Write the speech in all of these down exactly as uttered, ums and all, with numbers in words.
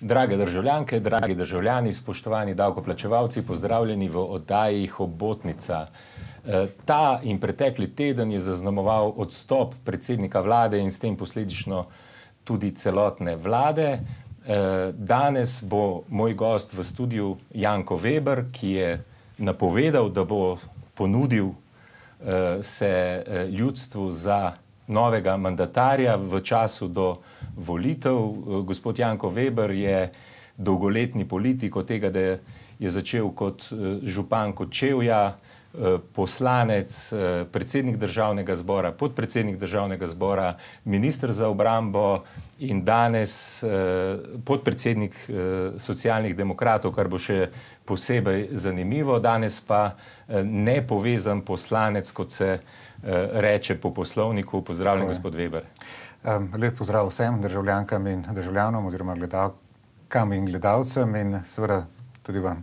Drage državljanke, dragi državljani, spoštovani davkoplačevalci, pozdravljeni v oddaji Hobotnica. Ta in pretekli teden je zaznamoval odstop predsednika vlade in s tem posledično tudi celotne vlade. Danes bo moj gost v studiu Janko Veber, ki je napovedal, da bo ponudil se ljudstvu za novega mandatarja v času do volitev. Gospod Janko Veber je dolgoletni politik, od tega, da je začel kot župan Kočevja, poslanec, predsednik državnega zbora, podpredsednik državnega zbora, minister za obrambo in danes podpredsednik socialnih demokratov, kar bo še posebej zanimivo. Danes pa nepovezan poslanec, kot se reče po poslovniku. Pozdravljen, gospod Veber. Lep pozdrav vsem državljankam in državljanom oziroma gledalkam in gledalcem in seveda tudi vam.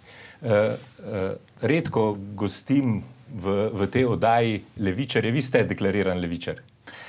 Redko gostim v, v tej oddaji levičarje. Vi ste deklariran levičar.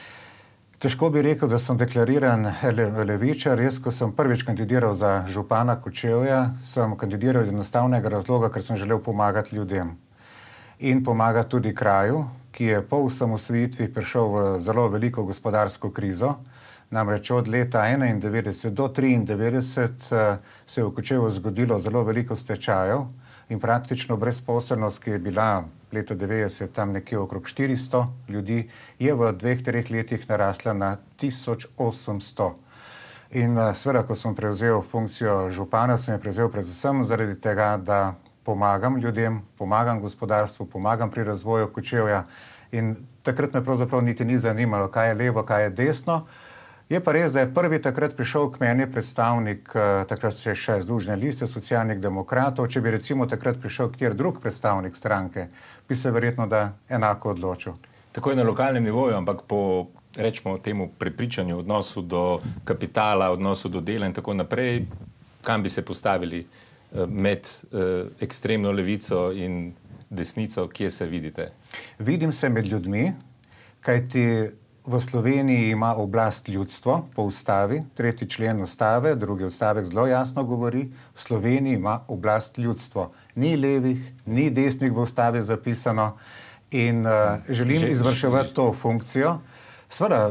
Težko bi rekel, da sem deklariran levičar. Jaz, ko sem prvič kandidiral za župana Kočevja, sem kandidiral iz enostavnega razloga, ker sem želel pomagati ljudem in pomagati tudi kraju, ki je po osamosvojitvi prišel v zelo veliko gospodarsko krizo. Namreč od leta enaindevetdeset do triindevetdeset se je v Kočevju zgodilo zelo veliko stečajev in praktično brezposelnost, ki je bila leta devetdeset tam nekje okrog štiristo ljudi, je v dveh, treh letih narasla na tisoč osemsto. In seveda, ko sem prevzel funkcijo župana, sem jo prevzel predvsem zaradi tega, da pomagam ljudem, pomagam gospodarstvu, pomagam pri razvoju Kočevja in takrat me pravzaprav niti ni zanimalo, kaj je levo, kaj je desno. Je pa res, da je prvi takrat prišel k meni predstavnik, takrat se še Združene liste socialnih demokratov. Če bi recimo takrat prišel kjer drug predstavnik stranke, bi se verjetno da enako odločil. Tako je na lokalnem nivoju, ampak po, rečemo temu, prepričanju, odnosu do kapitala, odnosu do dela in tako naprej, kam bi se postavili med ekstremno levico in desnico, kje se vidite? Vidim se med ljudmi, kajti v Sloveniji ima oblast ljudstvo po ustavi, tretji člen ustave, drugi odstavek zelo jasno govori, v Sloveniji ima oblast ljudstvo. Ni levih, ni desnih v ustavi zapisano in uh, želim že, izvrševati to funkcijo. Sveda,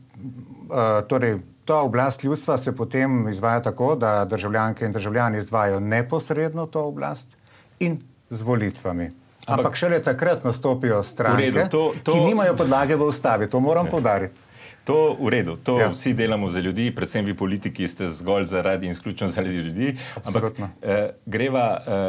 uh, torej, ta oblast ljudstva se potem izvaja tako, da državljanke in državljani izvajajo neposredno to oblast in z volitvami. Ampak šele takrat nastopijo stranke, redu, to, to, ki nimajo podlage v ustavi. To moram poudariti. To v redu. To ja. Vsi delamo za ljudi, predvsem vi politiki ste zgolj zaradi in izključno zaradi ljudi. Ampak eh, greva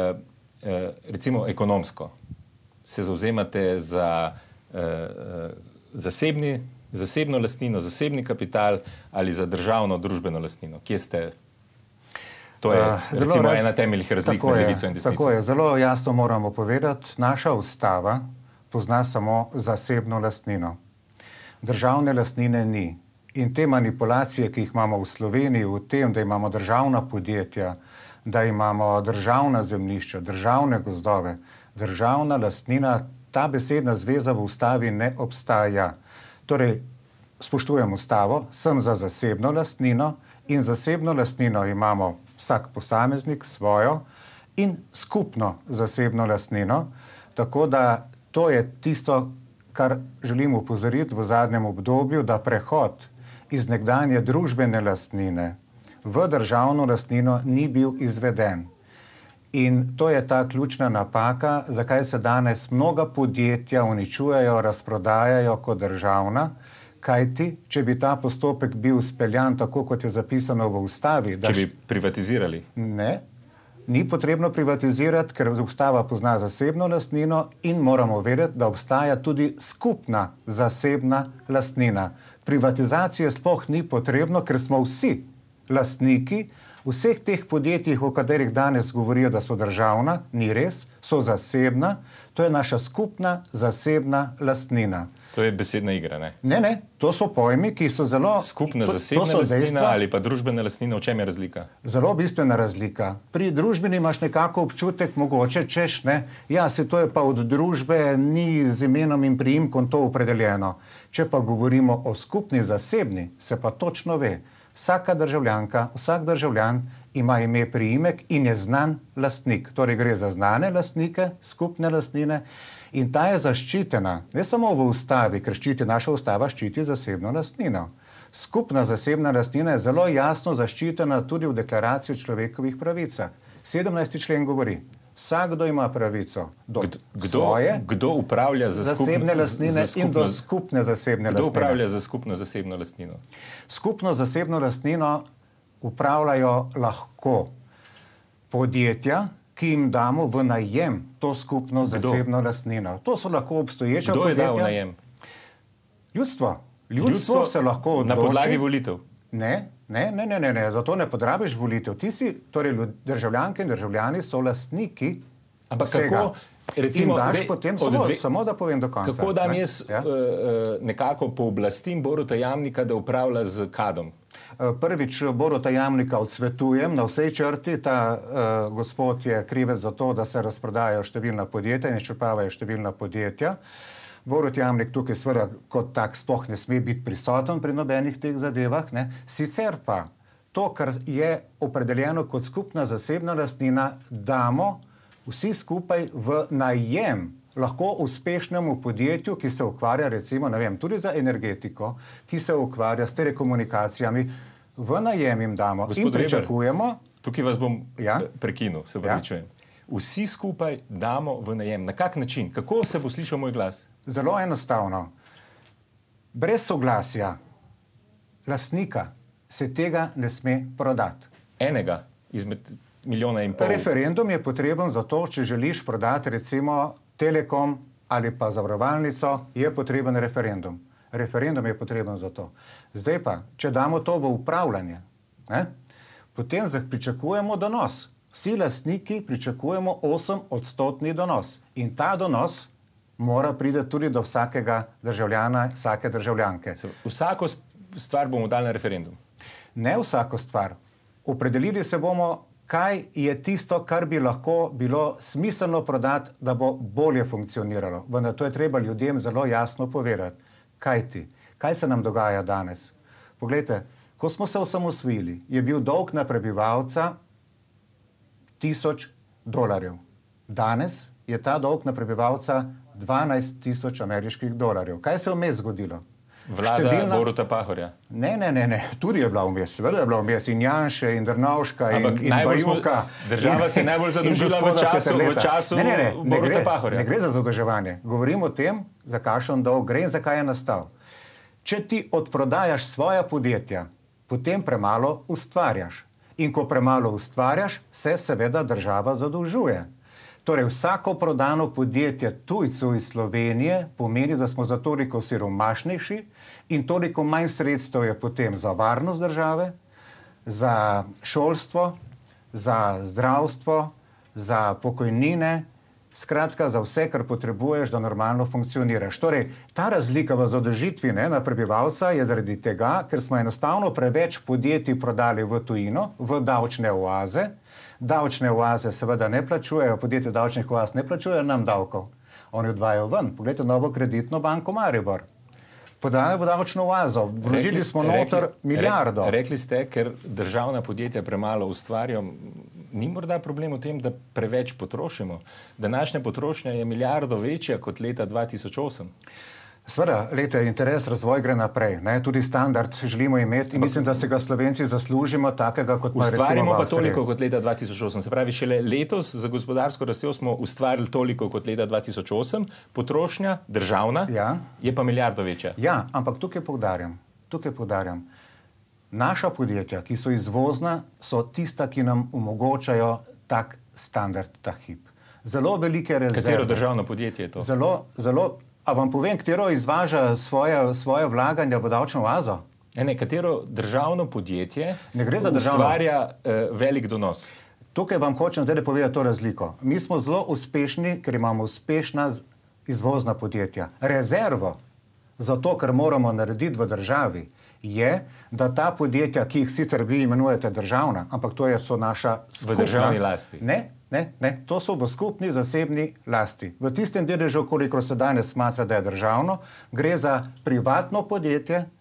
eh, recimo ekonomsko. Se zavzemate za eh, zasebni, zasebno lastnino, zasebni kapital ali za državno družbeno lastnino? Kje ste? To je recimo ena temeljih razlik med levico in desnico. Tako je, zelo jasno moramo povedati, naša ustava pozna samo zasebno lastnino. Državne lastnine ni. In te manipulacije, ki jih imamo v Sloveniji, v tem, da imamo državna podjetja, da imamo državna zemljišča, državne gozdove, državna lastnina, ta besedna zveza v ustavi ne obstaja. Torej, spoštujem ustavo, sem za zasebno lastnino in zasebno lastnino imamo vsak posameznik svojo in skupno zasebno lastnino, tako da to je tisto, kar želim upozoriti v zadnjem obdobju, da prehod iz nekdanje družbene lastnine v državno lastnino ni bil izveden. In to je ta ključna napaka, zakaj se danes mnoga podjetja uničujejo, razprodajajo kot državna, kajti, če bi ta postopek bil speljan tako, kot je zapisano v ustavi... Če bi privatizirali? Ne, ni potrebno privatizirati, ker ustava pozna zasebno lastnino in moramo vedeti, da obstaja tudi skupna zasebna lastnina. Privatizacije sploh ni potrebno, ker smo vsi lastniki vseh teh podjetjih, o katerih danes govorijo, da so državna, ni res, so zasebna. To je naša skupna zasebna lastnina. To je besedna igra, ne? Ne, ne, to so pojmi, ki so zelo... Skupna zasebna lastnina ali pa družbena lastnina, v čem je razlika? Zelo bistvena razlika. Pri družbeni imaš nekako občutek, mogoče češ, ne, ja, se to je pa od družbe, ni z imenom in priimkom to opredeljeno. Če pa govorimo o skupni zasebni, se pa točno ve. Vsaka državljanka, vsak državljan ima ime, priimek in je znan lastnik. Torej gre za znane lastnike, skupne lastnine in ta je zaščitena, ne samo v ustavi, ker ščiti, naša ustava ščiti zasebno lastnino. Skupna zasebna lastnina je zelo jasno zaščitena tudi v deklaraciji o človekovih pravicah. sedemnajsti člen govori, vsakdo ima pravico do kdo, svoje kdo upravlja za zasebne skupno, lastnine za skupno, in do skupne zasebne kdo lastnine. Kdo upravlja za skupno zasebno lastnino? Skupno zasebno lastnino upravljajo lahko podjetja, ki jim damo v najem to skupno zasebno Kdo? lastnino. To so lahko obstoječa Kdo podjetja. je dal najem? Ljudstvo. Ljudstvo, Ljudstvo se lahko odloči. Na podlagi volitev? Ne, ne, ne, ne, ne, ne. Zato ne podrabiš volitev. Ti si, torej državljanke in državljani so lastniki Ampak vsega. kako, recimo, in daš zdaj, potem, samo, dve, samo da povem do konca. Kako dam ne? jaz ja? uh, nekako pooblastim Boruta Jamnika, da upravlja z kadom? Prvič Boruta Jamnika odsvetujem na vsej črti. Ta uh, gospod je krivec za to, da se razprodajajo številna podjetja in izčrpavajo številna podjetja. Borut Jamnik tukaj seveda kot tak sploh ne sme biti prisoten pri nobenih teh zadevah. Ne. Sicer pa to, kar je opredeljeno kot skupna zasebna lastnina, damo vsi skupaj v najem lahko uspešnemu podjetju, ki se ukvarja recimo, ne vem, tudi za energetiko, ki se ukvarja s telekomunikacijami, v najem jim damo. Gospod in pričakujemo. Reber, tukaj vas bom ja? prekinil, se opravičujem. Ja? Vsi skupaj damo v najem. Na kak način? Kako se bo slišal moj glas? Zelo enostavno. Brez soglasja lastnika se tega ne sme prodati. Enega izmed milijona in pol. Referendum je potreben za to, če želiš prodati recimo Telekom ali pa zavarovalnico, je potreben referendum. Referendum je potreben za to. Zdaj pa, če damo to v upravljanje, ne, potem pričakujemo donos. Vsi lastniki pričakujemo osem odstotni donos. In ta donos mora priti tudi do vsakega državljana, vsake državljanke. Vsako stvar bomo dali na referendum? Ne vsako stvar. Opredelili se bomo, kaj je tisto, kar bi lahko bilo smiselno prodati, da bo bolje funkcioniralo. Vendar to je treba ljudem zelo jasno povedati. Kaj ti? Kaj se nam dogaja danes? Poglejte, ko smo se osamosvojili, je bil dolg na prebivalca tisoč dolarjev. Danes je ta dolg na prebivalca dvanajst tisoč ameriških dolarjev. Kaj se je vmes zgodilo? Vlada Številna... Boruta Pahorja. Ne, ne, ne, ne, tudi je bila vmes, seveda je bila vmes in Janše in Drnovška in, in Bajuka. Država se je najbolj zadolžila v času, v času ne, ne, ne, Boruta ne gre, Pahorja. Ne gre za zadolževanje. Govorim o tem, za kakšen dolg gre in zakaj je nastal. Če ti odprodajaš svoja podjetja, potem premalo ustvarjaš. In ko premalo ustvarjaš, se seveda država zadolžuje. Torej, vsako prodano podjetje tujcu iz Slovenije pomeni, da smo za toliko siromašnejši in toliko manj sredstev je potem za varnost države, za šolstvo, za zdravstvo, za pokojnine, skratka za vse, kar potrebuješ, da normalno funkcioniraš. Torej, ta razlika v zadolžitvi ne, na prebivalca je zaradi tega, ker smo enostavno preveč podjetij prodali v tujino, v davčne oaze. Davčne oaze seveda ne plačujejo, podjetje davčnih oaz ne plačujejo nam davkov. Oni odvajajo ven. Poglejte Novo kreditno banko Maribor. Podajo v davčno oazo. Vložili smo noter rekli, milijardo. Rekli, rekli ste, ker državna podjetja premalo ustvarjajo. Ni morda problem v tem, da preveč potrošimo? Današnja potrošnja je milijardo večja kot leta dva tisoč osem. Sveda, leta, interes, razvoj gre naprej. Ne? Tudi standard želimo imeti in mislim, da se ga Slovenci zaslužimo takega, kot pa recimo v Avstriji. Ustvarimo pa toliko kot leta dva tisoč osem. Se pravi, šele letos za gospodarsko rastjo smo ustvarili toliko kot leta dva tisoč osem. Potrošnja, državna, ja. je pa milijardo večja. Ja, ampak tukaj poudarjam, tukaj poudarjam. Naša podjetja, ki so izvozna, so tista, ki nam omogočajo tak standard, ta hip. Zelo velike rezerve. Katero državno podjetje je to? Zelo, zelo... A vam povem, katero izvaža svoje, svoje vlaganja v davčno oazo? Ne, ne, katero državno podjetje ne gre za državno. Ustvarja uh, velik donos? Tukaj vam hočem zdaj povedati to razliko. Mi smo zelo uspešni, ker imamo uspešna izvozna podjetja. Rezervo za to, kar moramo narediti v državi, je, da ta podjetja, ki jih sicer vi imenujete državna, ampak to je, so naša skupna... V državni lasti? Ne, ne, ne. To so v skupni zasebni lasti. V tistem deležu, koliko se danes smatra, da je državno, gre za privatno podjetje,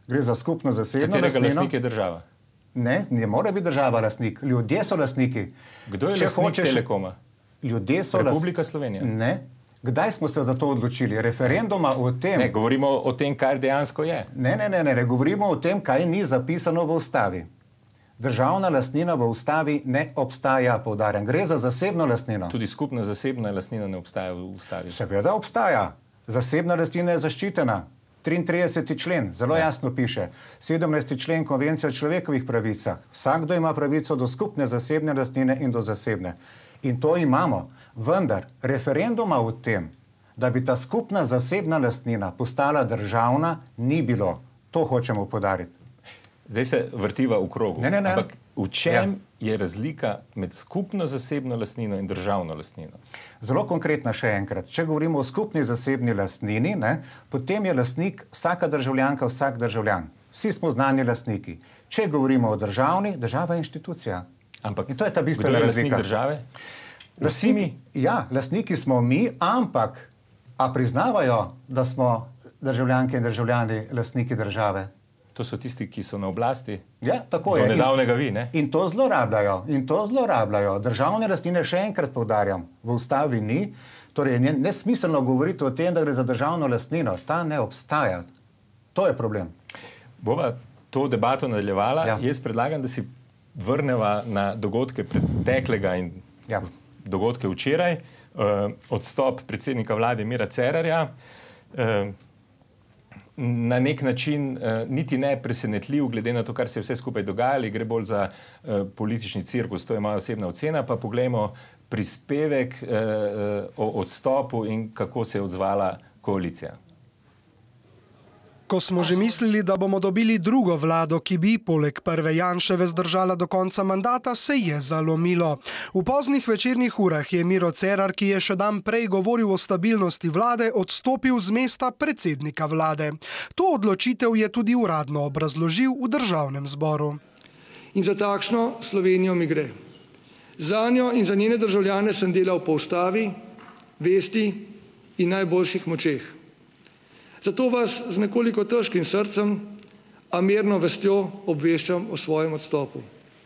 Gre za skupno zasebno Katerega lastnino. lastnik je država? Ne, ne more biti država lastnik. Ljudje so lastniki. Kdo je Če lastnik hočeš- Telekoma? Ljudje so Republika last- Slovenija? Ne. Kdaj smo se za to odločili? Referenduma o tem... Ne, govorimo o tem, kar dejansko je. Ne, ne, ne, ne, ne govorimo o tem, kaj ni zapisano v ustavi. Državna lastnina v ustavi ne obstaja, poudarjam. Gre za zasebno lastnino. Tudi skupna zasebna lastnina ne obstaja v ustavi. Seveda obstaja. Zasebna lastnina je zaščitena. triintrideseti člen, zelo jasno piše. sedemnajsti člen Konvencije o človekovih pravicah. Vsakdo ima pravico do skupne zasebne lastnine in do zasebne. In to imamo. Vendar referenduma o tem, da bi ta skupna zasebna lastnina postala državna, ni bilo. To hočemo poudariti. Zdaj se vrtiva v krogu. Ne, ne, ne. Ampak v čem ja. je razlika med skupno zasebno lastnino in državno lastnino? Zelo konkretna še enkrat. Če govorimo o skupni zasebni lastnini, ne, potem je lastnik vsaka državljanka, vsak državljan. Vsi smo znani lastniki. Če govorimo o državni, država je inštitucija. Ampak in to je ta bistvena kdo je razlika. lastnik države? Vsi mi? Ja, lastniki smo mi, ampak a priznavajo, da smo državljanke in državljani lastniki države? To so tisti, ki so na oblasti. Ja, tako do je. Do nedavnega vi, ne? In to zlorabljajo. In to zlorabljajo. Državne lastnine, še enkrat poudarjam, v ustavi ni. Torej, je nesmiselno govoriti o tem, da gre za državno lastnino. Ta ne obstaja. To je problem. Bova to debato nadaljevala. Ja. Jaz predlagam, da si vrneva na dogodke preteklega in ja. dogodke včeraj. Uh, odstop predsednika vlade Mira Cerarja. Uh, na nek način uh, niti ne presenetljiv, glede na to, kar se je vse skupaj dogajalo, gre bolj za uh, politični cirkus, to je moja osebna ocena, pa poglejmo prispevek uh, uh, o odstopu in kako se je odzvala koalicija. Ko smo že mislili, da bomo dobili drugo vlado, ki bi poleg prve Janševe zdržala do konca mandata, se je zalomilo. V poznih večernih urah je Miro Cerar, ki je še dan prej govoril o stabilnosti vlade, odstopil z mesta predsednika vlade. To odločitev je tudi uradno obrazložil v državnem zboru. In za takšno Slovenijo mi gre. Za njo in za njene državljane sem delal po ustavi, vesti in najboljših močeh. Zato vas z nekoliko težkim srcem, a mirno vestjo obveščam o svojem odstopu.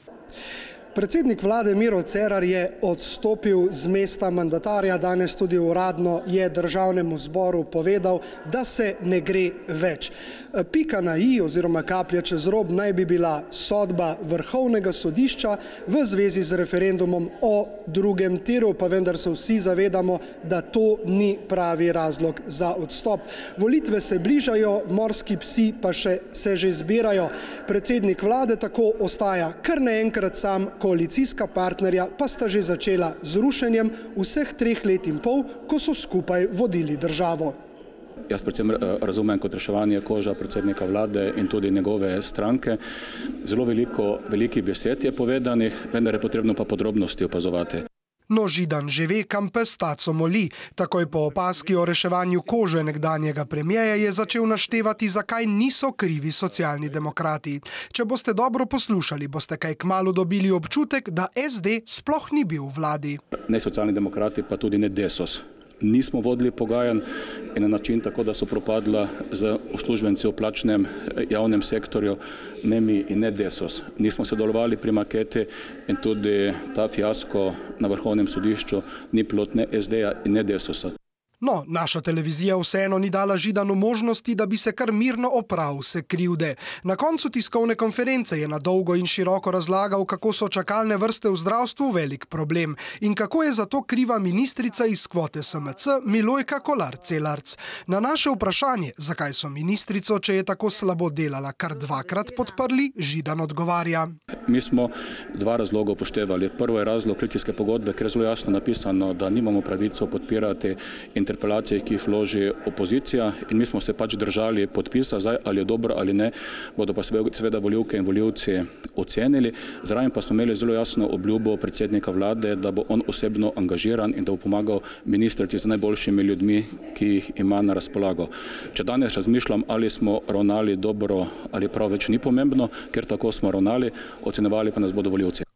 Predsednik vlade Miro Cerar je odstopil z mesta mandatarja, danes tudi uradno je državnemu zboru povedal, da se ne gre več. Pika na i oziroma kaplja čez rob naj bi bila sodba Vrhovnega sodišča v zvezi z referendumom o drugem tiru, pa vendar se vsi zavedamo, da to ni pravi razlog za odstop. Volitve se bližajo, morski psi pa še se že zbirajo. Predsednik vlade tako ostaja kar naenkrat sam, koalicijska partnerja pa sta že začela z rušenjem vseh treh let in pol, ko so skupaj vodili državo. Jaz predvsem razumem kot reševanje koža predsednika vlade in tudi njegove stranke. Zelo veliko velikih besed je povedanih, vendar je potrebno pa podrobnosti opazovati. No, Židan že ve, kam pes taco moli. Takoj po opaski o reševanju kože nekdanjega premijeja je začel naštevati, zakaj niso krivi socialni demokrati. Če boste dobro poslušali, boste kaj kmalu dobili občutek, da es de sploh ni bil v vladi. Ne socialni demokrati, pa tudi ne Desos. Nismo vodili pogajanj in na način tako, da so propadla z uslužbenci v plačnem javnem sektorju, ne mi in ne Desos. Nismo sodelovali pri maketi in tudi ta fiasko na Vrhovnem sodišču ni plod ne es deja in ne Desosa. No, naša televizija vseeno ni dala Židanu možnosti, da bi se kar mirno opravil vse krivde. Na koncu tiskovne konference je na dolgo in široko razlagal, kako so čakalne vrste v zdravstvu velik problem in kako je za to kriva ministrica iz kvote es em ce Milojka Kolar Celarc. Na naše vprašanje, zakaj so ministrico, če je tako slabo delala, kar dvakrat podprli, Židan odgovarja. Mi smo dva razloga upoštevali. Prvo je razlog koalicijske pogodbe, ker je zelo jasno napisano, da nimamo pravico podpirati interpelacije, ki jih vloži opozicija, in mi smo se pač držali podpisa, zdaj ali je dobro ali ne, bodo pa seveda volivke in volivci ocenili. Zraven pa smo imeli zelo jasno obljubo predsednika vlade, da bo on osebno angažiran in da bo pomagal ministrici z najboljšimi ljudmi, ki jih ima na razpolago. Če danes razmišljam, ali smo ravnali dobro ali prav, več ni pomembno, ker tako smo ravnali, ocenjevali pa nas bodo volivci.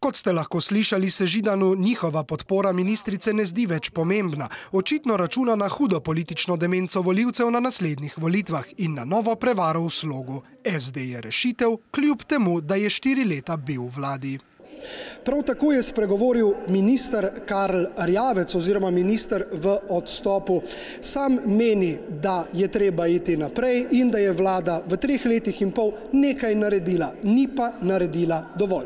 Kot ste lahko slišali, se Židanu njihova podpora ministrice ne zdi več pomembna. Očitno računa na hudo politično demenco volivcev na naslednjih volitvah in na novo prevaro v slogu. es de je rešitev, kljub temu, da je štiri leta bil v vladi. Prav tako je spregovoril minister Karl Erjavec oziroma minister v odstopu. Sam meni, da je treba iti naprej in da je vlada v treh letih in pol nekaj naredila, ni pa naredila dovolj.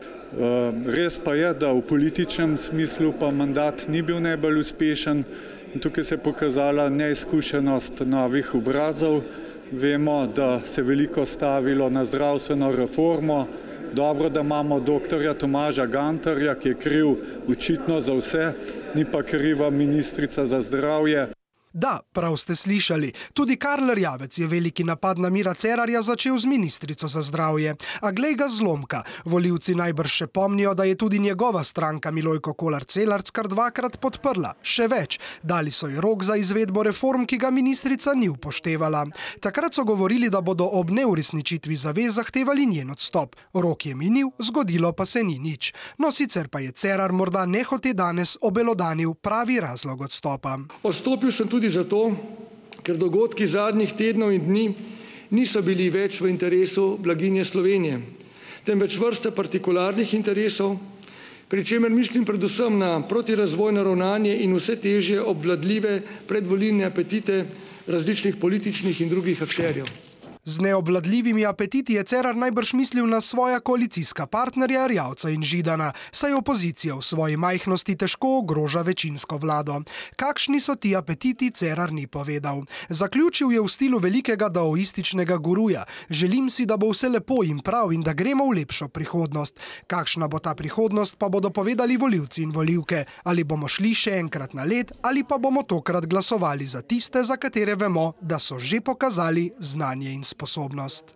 Res pa je, da v političnem smislu pa mandat ni bil najbolj uspešen in tukaj se je pokazala neizkušenost novih obrazov. Vemo, da se je veliko stavilo na zdravstveno reformo. Dobro, da imamo doktorja Tomaža Gantarja, ki je kriv očitno za vse, ni pa kriva ministrica za zdravje. Da, prav ste slišali. Tudi Karl Erjavec je veliki napad na Mira Cerarja začel z ministrico za zdravje. A glej ga zlomka. Volivci najbrž še pomnijo, da je tudi njegova stranka Milojko Kolar Celarc kar dvakrat podprla. Še več, dali so ji rok za izvedbo reform, ki ga ministrica ni upoštevala. Takrat so govorili, da bodo ob neuresničitvi zavez zahtevali njen odstop. Rok je minil, zgodilo pa se ni nič. No, sicer pa je Cerar morda nehote danes obelodanil pravi razlog odstopa. Odstopil sem tudi Tudi zato, ker dogodki zadnjih tednov in dni niso bili več v interesu blaginje Slovenije, temveč vrste partikularnih interesov, pri čemer mislim predvsem na protirazvojno ravnanje in vse težje obvladljive predvolilne apetite različnih političnih in drugih akterjev. Z neobvladljivimi apetiti je Cerar najbrž mislil na svoja koalicijska partnerja Erjavca in Židana, saj opozicija v svoji majhnosti težko ogroža večinsko vlado. Kakšni so ti apetiti, Cerar ni povedal. Zaključil je v stilu velikega daoističnega guruja. Želim si, da bo vse lepo in prav in da gremo v lepšo prihodnost. Kakšna bo ta prihodnost, pa bodo povedali volivci in volivke. Ali bomo šli še enkrat na led, ali pa bomo tokrat glasovali za tiste, za katere vemo, da so že pokazali znanje in sposobnost.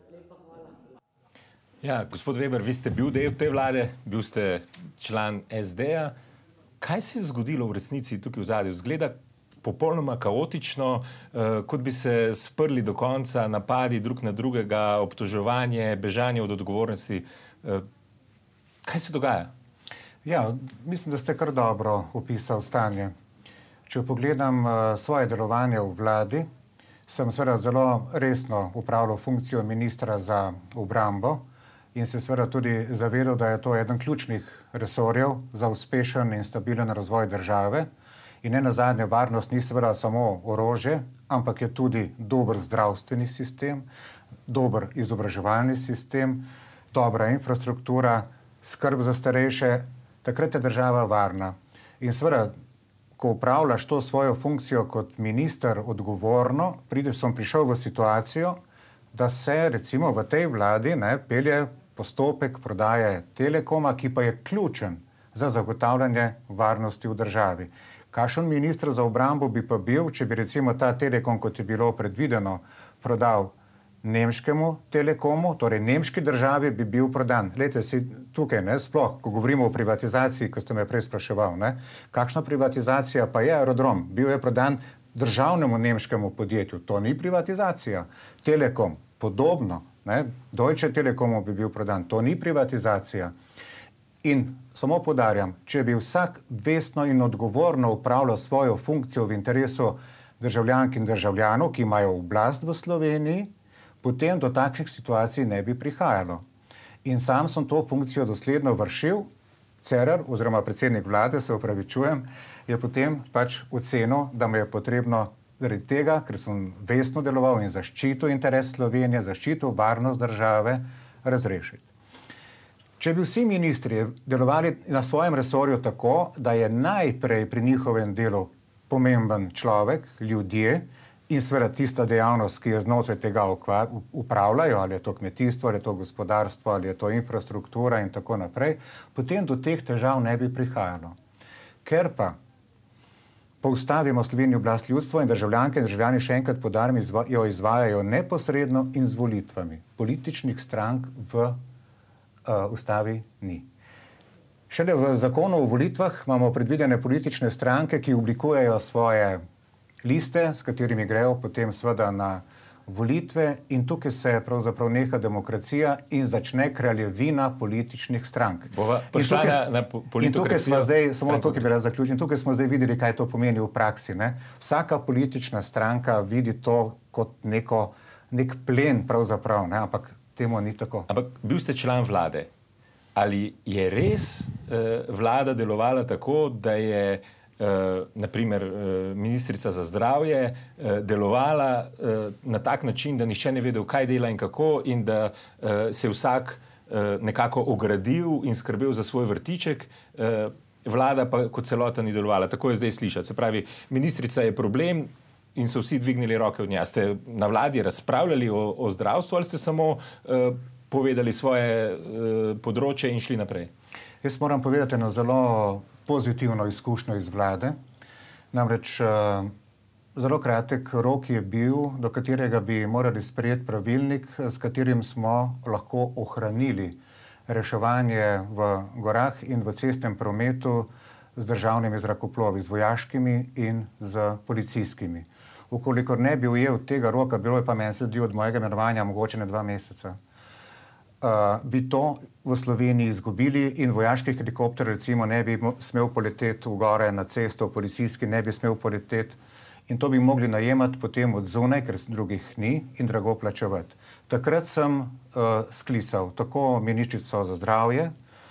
Ja, gospod Weber, vi ste bil del te vlade, bil ste član es de-ja. Kaj se je zgodilo v resnici tukaj v zadju? Zgleda popolnoma kaotično, eh, kot bi se sprli do konca, napadi drug na drugega, obtoževanje, bežanje od odgovornosti. Eh, kaj se dogaja? Ja, mislim, da ste kar dobro opisal stanje. Če pogledam uh, svoje delovanje v vladi, sem seveda zelo resno upravljal funkcijo ministra za obrambo in se seveda tudi zavedal, da je to eden ključnih resorjev za uspešen in stabilen razvoj države. In ne nazadnje, varnost ni seveda samo orožje, ampak je tudi dober zdravstveni sistem, dober izobraževalni sistem, dobra infrastruktura, skrb za starejše, takrat je država varna. In seveda, ko upravljaš to svojo funkcijo kot minister odgovorno, prideš, sem prišel v situacijo, da se recimo v tej vladi ne, pelje postopek prodaje Telekoma, ki pa je ključen za zagotavljanje varnosti v državi. Kakšen minister za obrambo bi pa bil, če bi recimo ta Telekom, kot je bilo predvideno, prodal nemškemu Telekomu, torej nemški državi bi bil prodan. Glejte, si tukaj, ne, sploh, ko govorimo o privatizaciji, ko ste me prej spraševal, ne, kakšna privatizacija pa je Aerodrom? Bil je prodan državnemu nemškemu podjetju. To ni privatizacija. Telekom, podobno, ne, Deutsche Telekomu bi bil prodan. To ni privatizacija. In samo podarjam, če bi vsak vestno in odgovorno upravljal svojo funkcijo v interesu državljank in državljanov, ki imajo oblast v Sloveniji, potem do takšnih situacij ne bi prihajalo. In sam sem to funkcijo dosledno vršil. Cerar, oziroma predsednik vlade, se opravičujem, je potem pač ocenil, da me je potrebno zaradi tega, ker sem vestno deloval in zaščitil interes Slovenije, zaščitil varnost države, razrešiti. Če bi vsi ministri delovali na svojem resorju tako, da je najprej pri njihovem delu pomemben človek, ljudje, in seveda tista dejavnost, ki je znotraj tega upravljajo, ali je to kmetijstvo, ali je to gospodarstvo, ali je to infrastruktura in tako naprej, potem do teh težav ne bi prihajalo. Ker pa po ustavi ima v Sloveniji oblast ljudstvo in državljanke in državljani, še enkrat poudarjam, jo izvajajo neposredno in z volitvami. Političnih strank v uh, ustavi ni. Šele v zakonu o volitvah imamo predvidene politične stranke, ki oblikujejo svoje liste, s katerimi grejo potem seveda na volitve in tukaj se pravzaprav neha demokracija in začne kraljevina političnih strank. Bova prišla tukaj, na, na politokracijo. In tukaj smo zdaj, samo tukaj bi rad zaključil, tukaj smo zdaj videli, kaj to pomeni v praksi. Ne? Vsaka politična stranka vidi to kot neko, nek plen pravzaprav, ne? Ampak temu ni tako. Ampak bil ste član vlade. Ali je res eh, vlada delovala tako, da je Uh, naprimer uh, ministrica za zdravje uh, delovala uh, na tak način, da nihče ne vedel, kaj dela in kako, in da uh, se vsak uh, nekako ogradil in skrbel za svoj vrtiček, uh, vlada pa kot celota ni delovala. Tako je zdaj slišati. Se pravi, ministrica je problem in so vsi dvignili roke od nje. Ste na vladi razpravljali o, o zdravstvu ali ste samo uh, povedali svoje uh, področje in šli naprej? Jaz moram povedati eno zelo pozitivno izkušnjo iz vlade. Namreč zelo kratek rok je bil, do katerega bi morali sprejeti pravilnik, s katerim smo lahko ohranili reševanje v gorah in v cestnem prometu z državnimi zrakoplovi, z vojaškimi in z policijskimi. Ukolikor ne bi ujel tega roka, bilo je pa meni se zdi od mojega imenovanja mogoče ne dva meseca, Uh, bi to v Sloveniji izgubili in vojaški helikopter recimo ne bi smel poleteti v gore na cesto, policijski ne bi smel poleteti in to bi mogli najemati potem od zunaj, ker drugih ni in drago plačevati. Takrat sem uh, sklical tako ministrico za zdravje,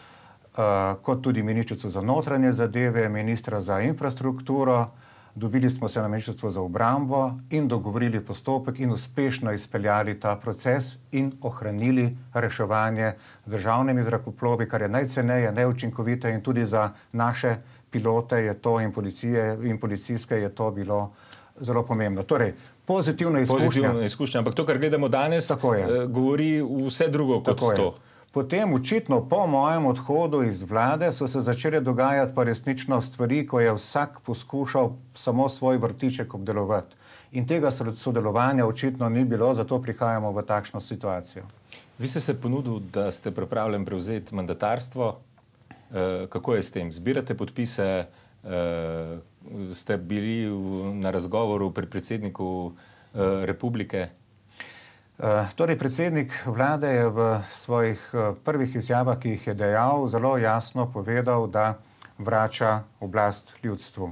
uh, kot tudi ministrico za notranje zadeve, ministra za infrastrukturo, dobili smo se na ministrstvo za obrambo in dogovorili postopek in uspešno izpeljali ta proces in ohranili reševanje državnimi zrakoplovi, kar je najceneje, neučinkovite in tudi za naše pilote je to in policije in policijske je to bilo zelo pomembno. Torej, pozitivna izkušnja. Pozitivna izkušnja, ampak to, kar gledamo danes, eh, govori vse drugo kot Tako to. Je. Potem očitno po mojem odhodu iz vlade so se začele dogajati pa resnično stvari, ko je vsak poskušal samo svoj vrtiček obdelovati. In tega sodelovanja očitno ni bilo, zato prihajamo v takšno situacijo. Vi ste se ponudili, da ste pripravljen prevzeti mandatarstvo. E, kako je s tem? Zbirate podpise? E, ste bili v, na razgovoru pri predsedniku e, republike? Uh, torej, predsednik vlade je v svojih uh, prvih izjavah, ki jih je dejal, zelo jasno povedal, da vrača oblast ljudstvu.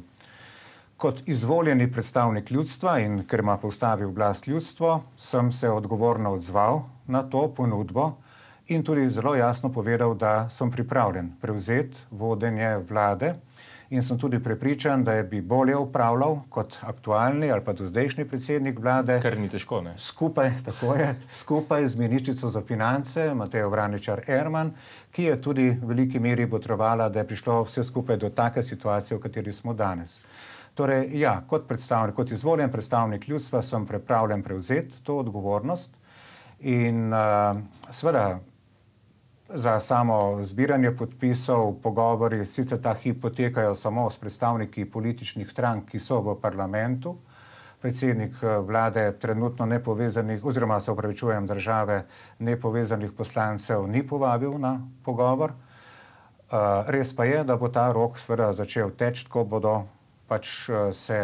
Kot izvoljeni predstavnik ljudstva in ker ima po ustavi oblast ljudstvo, sem se odgovorno odzval na to ponudbo in tudi zelo jasno povedal, da sem pripravljen prevzeti vodenje vlade in sem tudi prepričan, da je bi bolje upravljal kot aktualni ali pa dozdajšnji predsednik vlade. Kar ni težko, ne? Skupaj, tako je, skupaj z ministrico za finance, Matejo Vraničar Erman, ki je tudi v veliki meri potrebovala, da je prišlo vse skupaj do take situacije, v kateri smo danes. Torej, ja, kot predstavnik, kot izvoljen predstavnik ljudstva sem pripravljen prevzeti to odgovornost in uh, seveda za samo zbiranje podpisov, pogovori, sicer ta hip potekajo samo s predstavniki političnih strank, ki so v parlamentu. Predsednik vlade trenutno nepovezanih, oziroma se opravičujem države, nepovezanih poslancev ni povabil na pogovor. Uh, res pa je, da bo ta rok seveda začel teči, ko bodo pač se,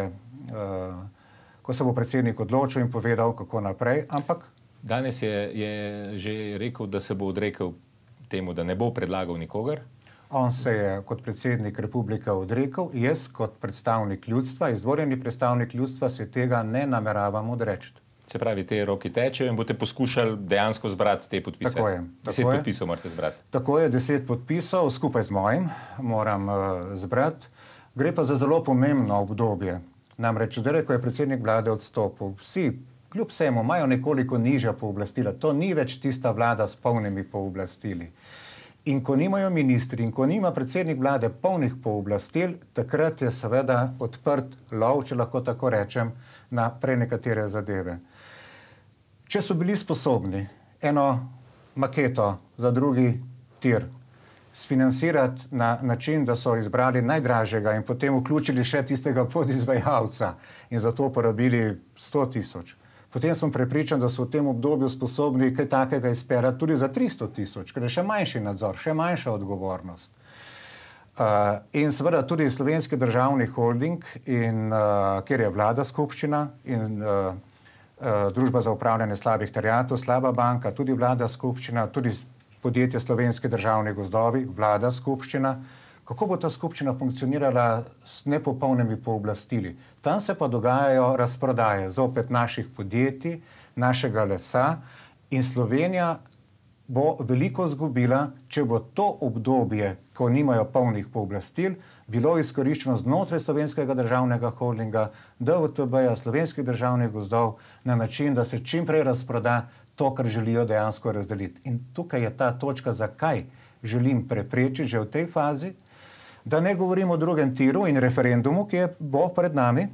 uh, ko se bo predsednik odločil in povedal, kako naprej, ampak... Danes je, je že rekel, da se bo odrekel temu, da ne bo predlagal nikogar. On se je kot predsednik republike odrekel, jaz kot predstavnik ljudstva, izvoljeni predstavnik ljudstva, se tega ne nameravam odreči. Se pravi, te roki tečejo in boste poskušali dejansko zbrati te podpise. Tako je. Deset tako podpisov je. morate zbrati. Tako je, deset podpisov skupaj z mojim moram uh, zbrati. Gre pa za zelo pomembno obdobje. Namreč, zdaj, ko je predsednik vlade odstopil, vsi kljub vsemu imajo nekoliko nižja pooblastila. To ni več tista vlada s polnimi pooblastili. In ko nimajo ministri in ko nima predsednik vlade polnih pooblastil, takrat je seveda odprt lov, če lahko tako rečem, na prenekatere zadeve. Če so bili sposobni eno maketo za drugi tir sfinansirati na način, da so izbrali najdražjega in potem vključili še tistega podizvajalca in za to porabili sto tisoč, potem sem prepričan, da so v tem obdobju sposobni kaj takega izperati tudi za tristo tisoč, ker je še manjši nadzor, še manjša odgovornost. Uh, in seveda tudi Slovenski državni holding, in, uh, kjer je vlada skupščina in uh, Družba za upravljanje slabih terjatev, slaba banka, tudi vlada skupščina, tudi podjetje Slovenski državni gozdovi, vlada skupščina. Kako bo ta skupščina funkcionirala s nepopolnimi pooblastili? Tam se pa dogajajo razprodaje zopet naših podjetij, našega lesa in Slovenija bo veliko izgubila, če bo to obdobje, ko nimajo polnih pooblastil, bilo izkoriščeno znotraj Slovenskega državnega holdinga, D V T B-ja, Slovenskih državnih gozdov, na način, da se čim prej razproda to, kar želijo dejansko razdeliti. In tukaj je ta točka, zakaj želim preprečiti že v tej fazi, da ne govorim o drugem tiru in referendumu, ki je bo pred nami,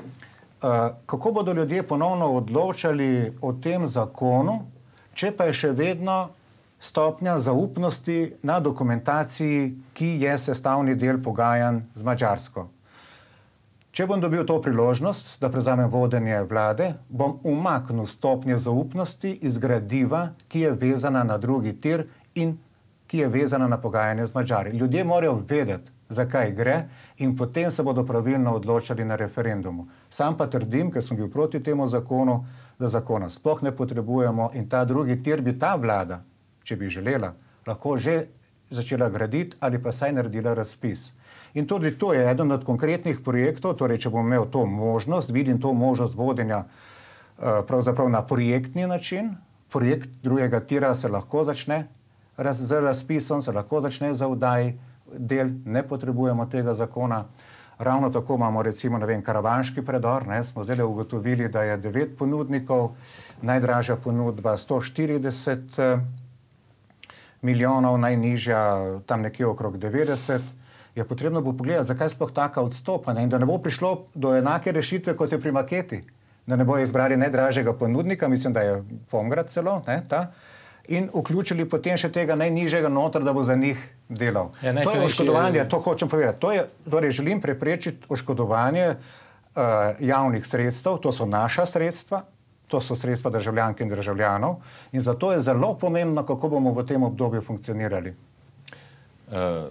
kako bodo ljudje ponovno odločali o tem zakonu, če pa je še vedno stopnja zaupnosti na dokumentaciji, ki je sestavni del pogajanj z Madžarsko. Če bom dobil to priložnost, da prevzamem vodenje vlade, bom umaknil stopnje zaupnosti iz gradiva, ki je vezana na drugi tir in ki je vezana na pogajanje z Madžari. Ljudje morajo vedeti, zakaj gre in potem se bodo pravilno odločali na referendumu. Sam pa trdim, ker sem bil proti temu zakonu, da zakona sploh ne potrebujemo in ta drugi tir bi ta vlada, če bi želela, lahko že začela graditi ali pa saj naredila razpis. In tudi to je eden od konkretnih projektov, torej če bom imel to možnost, vidim to možnost vodenja pravzaprav na projektni način, projekt drugega tira se lahko začne z razpisom, se lahko začne za vdaj del, ne potrebujemo tega zakona. Ravno tako imamo recimo, ne vem, karavanški predor, ne, smo zdaj ugotovili, da je devet ponudnikov, najdražja ponudba sto štirideset milijonov, najnižja tam nekje okrog devetdeset, je potrebno bo pogledati, zakaj sploh taka odstopanja in da ne bo prišlo do enake rešitve, kot je pri maketi, da ne bo izbrali najdražjega ponudnika, mislim, da je Pomgrad celo, ne, ta, in vključili potem še tega najnižjega noter, da bo za njih delal. Ja, to je oškodovanje, je... to hočem povedati. To je, torej želim preprečiti oškodovanje uh, javnih sredstev, to so naša sredstva, to so sredstva državljank in državljanov in zato je zelo pomembno, kako bomo v tem obdobju funkcionirali. Uh,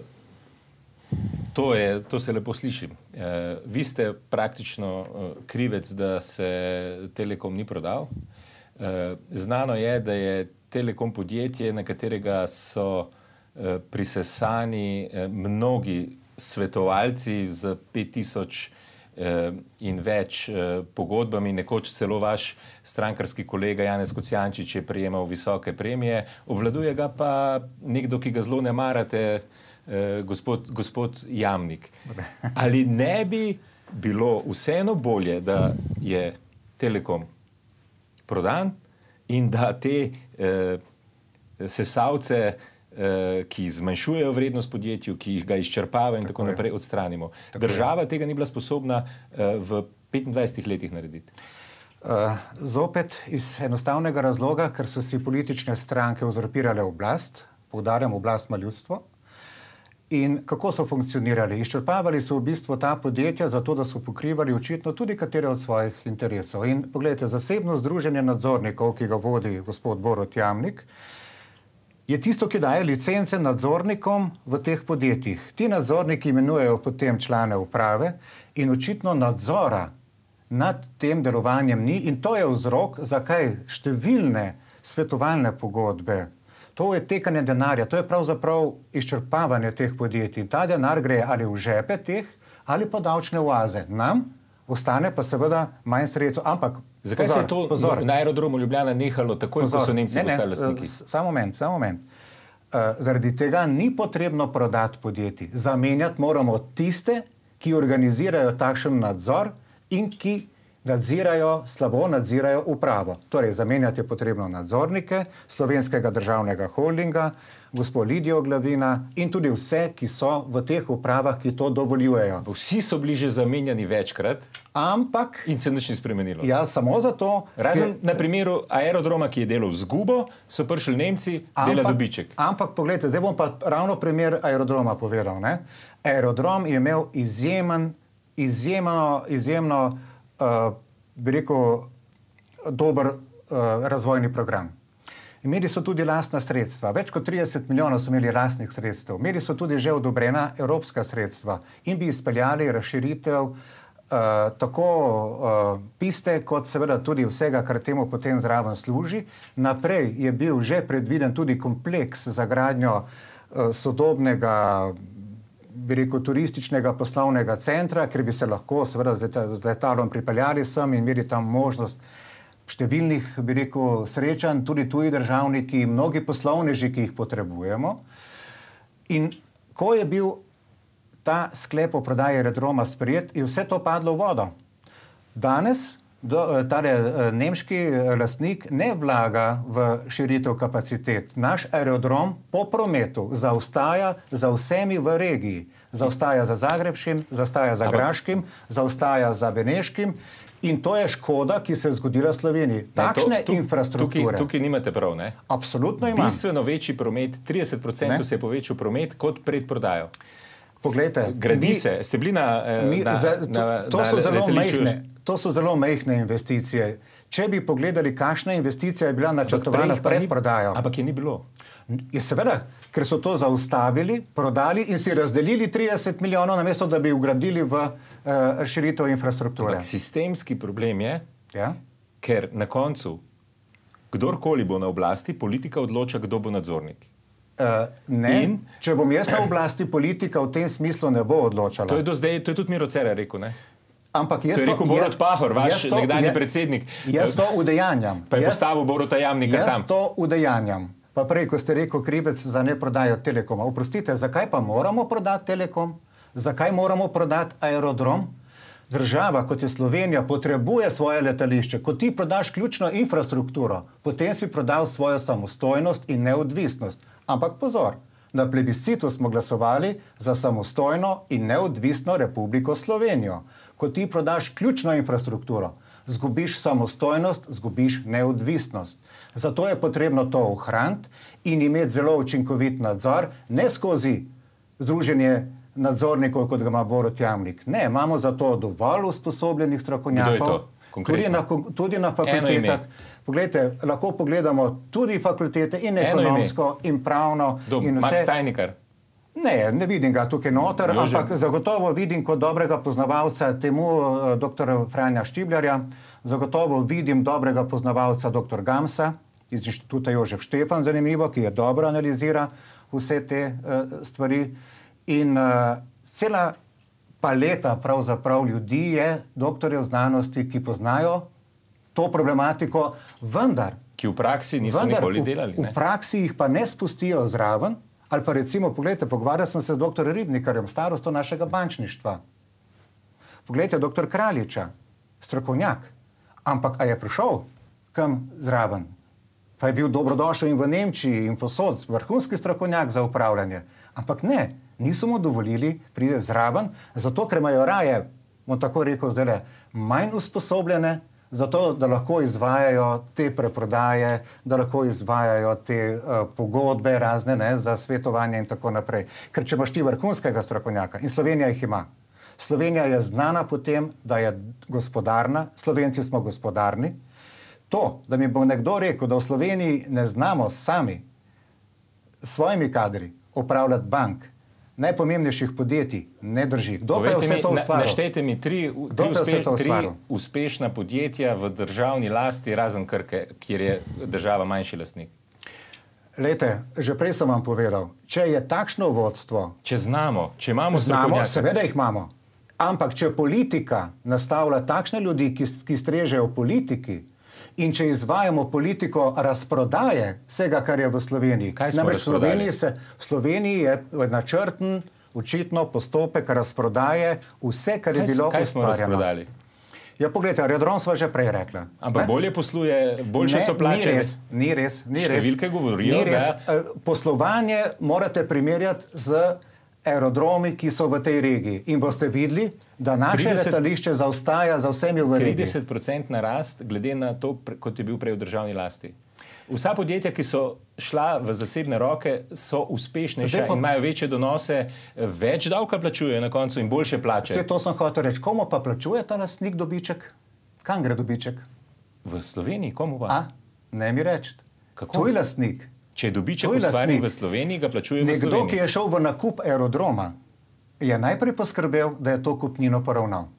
to, je, to se lepo sliši. Uh, vi ste praktično uh, krivec, da se Telekom ni prodal. Uh, znano je, da je Telekom podjetje, na katerega so eh, prisesani eh, mnogi svetovalci z pet tisoč eh, in več eh, pogodbami, nekoč celo vaš strankarski kolega Janez Kocijančič je prejemal visoke premije, obvladuje ga pa nekdo, ki ga zelo ne marate, eh, gospod, gospod Jamnik. Ali ne bi bilo vseeno bolje, da je Telekom prodan in da te eh, sesalce, eh, ki zmanjšujejo vrednost podjetju, ki ga izčrpavajo in tako, tako naprej, odstranimo. Tako Država je. Tega ni bila sposobna eh, v petindvajsetih letih narediti. Uh, zopet iz enostavnega razloga, ker so si politične stranke uzurpirale oblast, poudarjam, oblast ima ljudstvo. In kako so funkcionirali? Izčrpavali so v bistvu ta podjetja zato, da so pokrivali očitno tudi katere od svojih interesov. In pogledajte, zasebno združenje nadzornikov, ki ga vodi gospod Borut Jamnik, je tisto, ki daje licence nadzornikom v teh podjetjih. Ti nadzorniki imenujejo potem člane uprave in očitno nadzora nad tem delovanjem ni in to je vzrok, zakaj številne svetovalne pogodbe, to je tekanje denarja, to je pravzaprav izčrpavanje teh podjetij. Ta denar gre ali v žepe teh, ali pa davčne oaze. Nam ostane pa seveda manj sredstev. Ampak, zakaj pozor, se je to pozor. na aerodromu Ljubljana nehalo takoj, pozor, ko so Nemci postali lastniki? Samo moment, samo moment. Uh, zaradi tega ni potrebno prodati podjetij. Zamenjati moramo tiste, ki organizirajo takšen nadzor in ki nadzirajo, slabo nadzirajo upravo. Torej, zamenjati je potrebno nadzornike Slovenskega državnega holdinga, gospod Lidijo Glavina in tudi vse, ki so v teh upravah, ki to dovoljujejo. Vsi so bili že zamenjani večkrat, ampak in se nič ni spremenilo. Ja, samo zato. Razen ki... na primeru aerodroma, ki je delal zgubo, so prišli Nemci delati dobiček. Ampak, pogledajte, zdaj bom pa ravno primer aerodroma povedal. Ne? Aerodrom je imel izjemen, izjemno, izjemno Uh, bi rekel, dober uh, razvojni program. Imeli so tudi lastna sredstva. Več kot trideset milijonov so imeli lastnih sredstev. Imeli so tudi že odobrena evropska sredstva in bi izpeljali razširitev uh, uh, tako uh, piste, kot seveda tudi vsega, kar temu potem zraven služi. Naprej je bil že predviden tudi kompleks za gradnjo uh, sodobnega, bi rekel, turističnega poslovnega centra, ker bi se lahko seveda z, leta, z letalom pripeljali sem in imeli tam možnost številnih, bi rekel, srečanj, tudi tuji državniki, mnogi poslovneži, ki jih potrebujemo. In ko je bil ta sklep o prodaji aerodroma sprejet, je vse to padlo v vodo. Danes do, tale nemški lastnik ne vlaga v širitev kapacitet. Naš aerodrom po prometu zaostaja za vsemi v regiji. Zaostaja za Zagrebškim, zaostaja za Graškim, zaostaja za Beneškim. In to je škoda, ki se je zgodila v Sloveniji. Takšne ne, to, tu, infrastrukture. Tukaj, tukaj nimate prav, ne? Absolutno imam. Bistveno večji promet, trideset procent se je povečal promet kot pred prodajo. Poglejte, gradi mi, se, ste bili na, mi, na, za, to, na, to, na so zelo mehne, još... to so zelo mehne investicije. Če bi pogledali, kakšna investicija je bila načrtovana pred prodajo. Ampak je ni bilo. Je seveda, ker so to zaustavili, prodali in si razdelili trideset milijonov, namesto da bi ugradili v uh, širitev infrastrukture. Ampak sistemski problem je, ja? ker na koncu, kdorkoli bo na oblasti, politika odloča, kdo bo nadzornik. Uh, ne, in? Če bom jaz na oblasti, politika v tem smislu ne bo odločala. To je do zdaj, to je tudi Miro Cerar rekel, ne? Ampak jaz to je rekel Borut Pahor, vaš to, nekdanji je, predsednik. Jaz to udejanjam. Pa je jaz, postavil Boruta Jamnika jaz tam. Jaz to udejanjam. Pa prej, ko ste rekel krivec za ne prodajo Telekoma. Oprostite, zakaj pa moramo prodati Telekom? Zakaj moramo prodati aerodrom? Država, kot je Slovenija, potrebuje svoje letališče. Ko ti prodaš ključno infrastrukturo, potem si prodal svojo samostojnost in neodvisnost. Ampak pozor, na plebiscitu smo glasovali za samostojno in neodvisno Republiko Slovenijo. Ko ti prodaš ključno infrastrukturo, zgubiš samostojnost, zgubiš neodvisnost. Zato je potrebno to ohraniti in imeti zelo učinkovit nadzor, ne skozi združenje nadzornikov, kot ga ima Borut Jamnik. Ne, imamo za to dovolj usposobljenih strokovnjakov, tudi na, tudi na fakultetah. Poglejte, lahko pogledamo tudi fakultete in ekonomsko in pravno. Do, in vse... Max Tajnikar? Ne, ne vidim ga tukaj noter, Jože. Ampak zagotovo vidim kot dobrega poznavalca temu doktor Franja Štibljarja, zagotovo vidim dobrega poznavalca doktor Gamsa iz inštituta Jožef Štefan, zanimivo, ki je dobro analizira vse te uh, stvari. In uh, cela paleta pravzaprav ljudi je doktorjev znanosti, ki poznajo to problematiko, vendar... Ki v praksi niso vendar, nikoli delali. V, v praksi jih pa ne spustijo zraven, ali pa recimo, pogledajte, pogovarjal sem se z doktor Ribnikarjem, starosto našega bančništva. Poglejte, doktor Kraljiča, strokovnjak, ampak a je prišel kam zraven? Pa je bil dobrodošel in v Nemčiji in posod, vrhunski strokovnjak za upravljanje. Ampak ne, niso mu dovolili priti zraven, zato ker imajo raje, bom tako rekel zdaj, manj usposobljene, zato da lahko izvajajo te preprodaje, da lahko izvajajo te uh, pogodbe razne, ne, za svetovanje in tako naprej. Ker če imaš ti vrhunskega strokovnjaka, in Slovenija jih ima, Slovenija je znana po tem, da je gospodarna, Slovenci smo gospodarni. To, da mi bo nekdo rekel, da v Sloveniji ne znamo sami s svojimi kadri upravljati bank, najpomembnejših podjetij, ne drži. Kdo pa je vse to ustvaril? Naštejte mi tri, tri, uspe, tri uspešna podjetja v državni lasti, razen Krke, kjer je država manjši lastnik. Lejte, že prej sem vam povedal, če je takšno vodstvo... Če znamo, če imamo znamo, seveda jih imamo. Ampak če politika nastavlja takšne ljudi, ki, ki strežejo v politiki, in če izvajamo politiko razprodaje vsega, kar je v Sloveniji. Namreč v Sloveniji, se, v Sloveniji je načrten, očitno postopek razprodaje vse, kar je kaj, bilo kaj ustvarjeno. Kaj smo razprodali? Ja, pogledajte, aerodrom sva že prej rekla. Ampak ne? Bolje posluje, boljše so plače. Ni res, ni res. Ni Številke res, govorijo, ni res. Da... Poslovanje morate primerjati z aerodromi, ki so v tej regiji. In boste videli, da naše trideset letališče zaostaja za vsemi v regiji. trideset procentna rast, glede na to, kot je bil prej v državni lasti. Vsa podjetja, ki so šla v zasebne roke, so uspešnejša pa... in imajo večje donose, več davka plačujejo na koncu in boljše plače. Vse to sem hotel reči. Komu pa plačuje ta lastnik dobiček? Kam gre dobiček? V Sloveniji, komu pa? A? Ne mi reči. Tuj lastnik. Če je dobiček ustvarjen v Sloveniji, ga plačuje v Sloveniji. Nekdo, ki je šel v nakup aerodroma, je najprej poskrbel, da je to kupnino poravnal.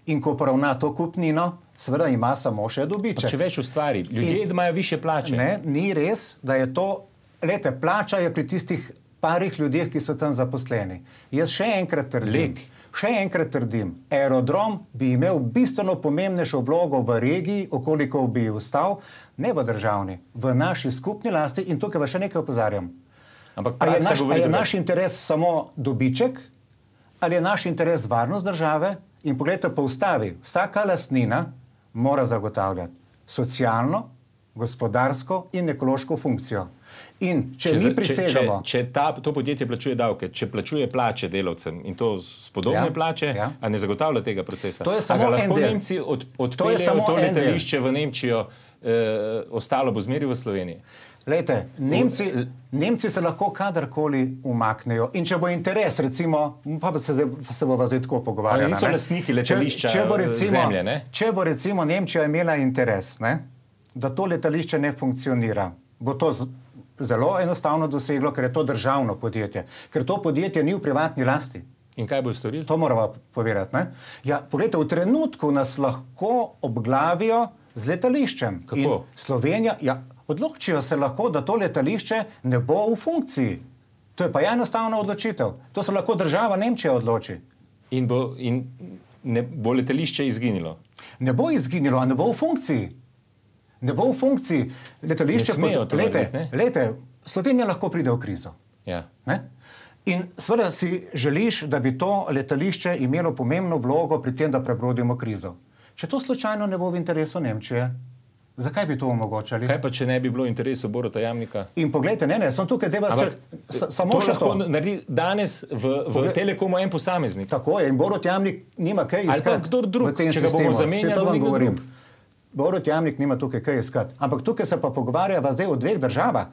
in ko poravna to kupnino, seveda ima samo še dobiček. Pa če več ustvari, ljudje in, imajo više plače. Ne, ni res, da je to, lete, plača je pri tistih parih ljudeh, ki so tam zaposleni. Jaz še enkrat trdim, Lek. še enkrat trdim, aerodrom bi imel bistveno pomembnejšo vlogo v regiji, okoliko bi ostal, ne v državni, v naši skupni lasti in tukaj vas še nekaj opozarjam. Ampak A je, naš, govori, a je naš interes samo dobiček, ali je naš interes varnost države? In pogledajte, po ustavi, vsaka lastnina mora zagotavljati socialno, gospodarsko in ekološko funkcijo. In če, če mi prisežemo... Če, če, če ta, to podjetje plačuje davke, če plačuje plače delavcem in to s podobne ja, plače, ja. A ne zagotavlja tega procesa? To je samo a ga lahko en del. Nemci od, odpeljejo to, to letališče v Nemčijo, eh, ostalo bo zmeri v Sloveniji? Lejte, Nemci, Nemci se lahko kadarkoli umaknejo in če bo interes, recimo, pa se, se bo zdaj tako pogovarjala. Ali niso lastniki letališča če, če bo recimo, zemlje, ne? Če bo recimo Nemčija imela interes, ne, da to letališče ne funkcionira, bo to z, zelo enostavno doseglo, ker je to državno podjetje, ker to podjetje ni v privatni lasti. In kaj bo storili? To moramo povedati. Ne? Ja, pogledajte, v trenutku nas lahko obglavijo z letališčem. Kako? In Slovenija... Ja, odločijo se lahko, da to letališče ne bo v funkciji. To je pa enostavna odločitev. To se lahko država Nemčija odloči. In bo, in ne, bo letališče izginilo? Ne bo izginilo, a ne bo v funkciji. Ne bo v funkciji. Letališče... Ne smejo to narediti, ne? Lejte, Slovenija lahko pride v krizo. Ja. Ne? In seveda si želiš, da bi to letališče imelo pomembno vlogo pri tem, da prebrodimo krizo. Če to slučajno ne bo v interesu Nemčije, zakaj bi to omogočali? Kaj pa, če ne bi bilo interesu Boruta Jamnika? In poglejte, ne, ne, sem tukaj teba se, samo to še lahko to. naredi danes v, v Telekomu en posameznik. Tako je, in Borut Jamnik nima kaj iskati. Ali pa kdor drug, v tem če ga bomo sistemu. zamenjali, to bo vam nekdo govorim. drug. Borut Jamnik nima tukaj kaj iskati. Ampak tukaj se pa pogovarjava zdaj o dveh državah.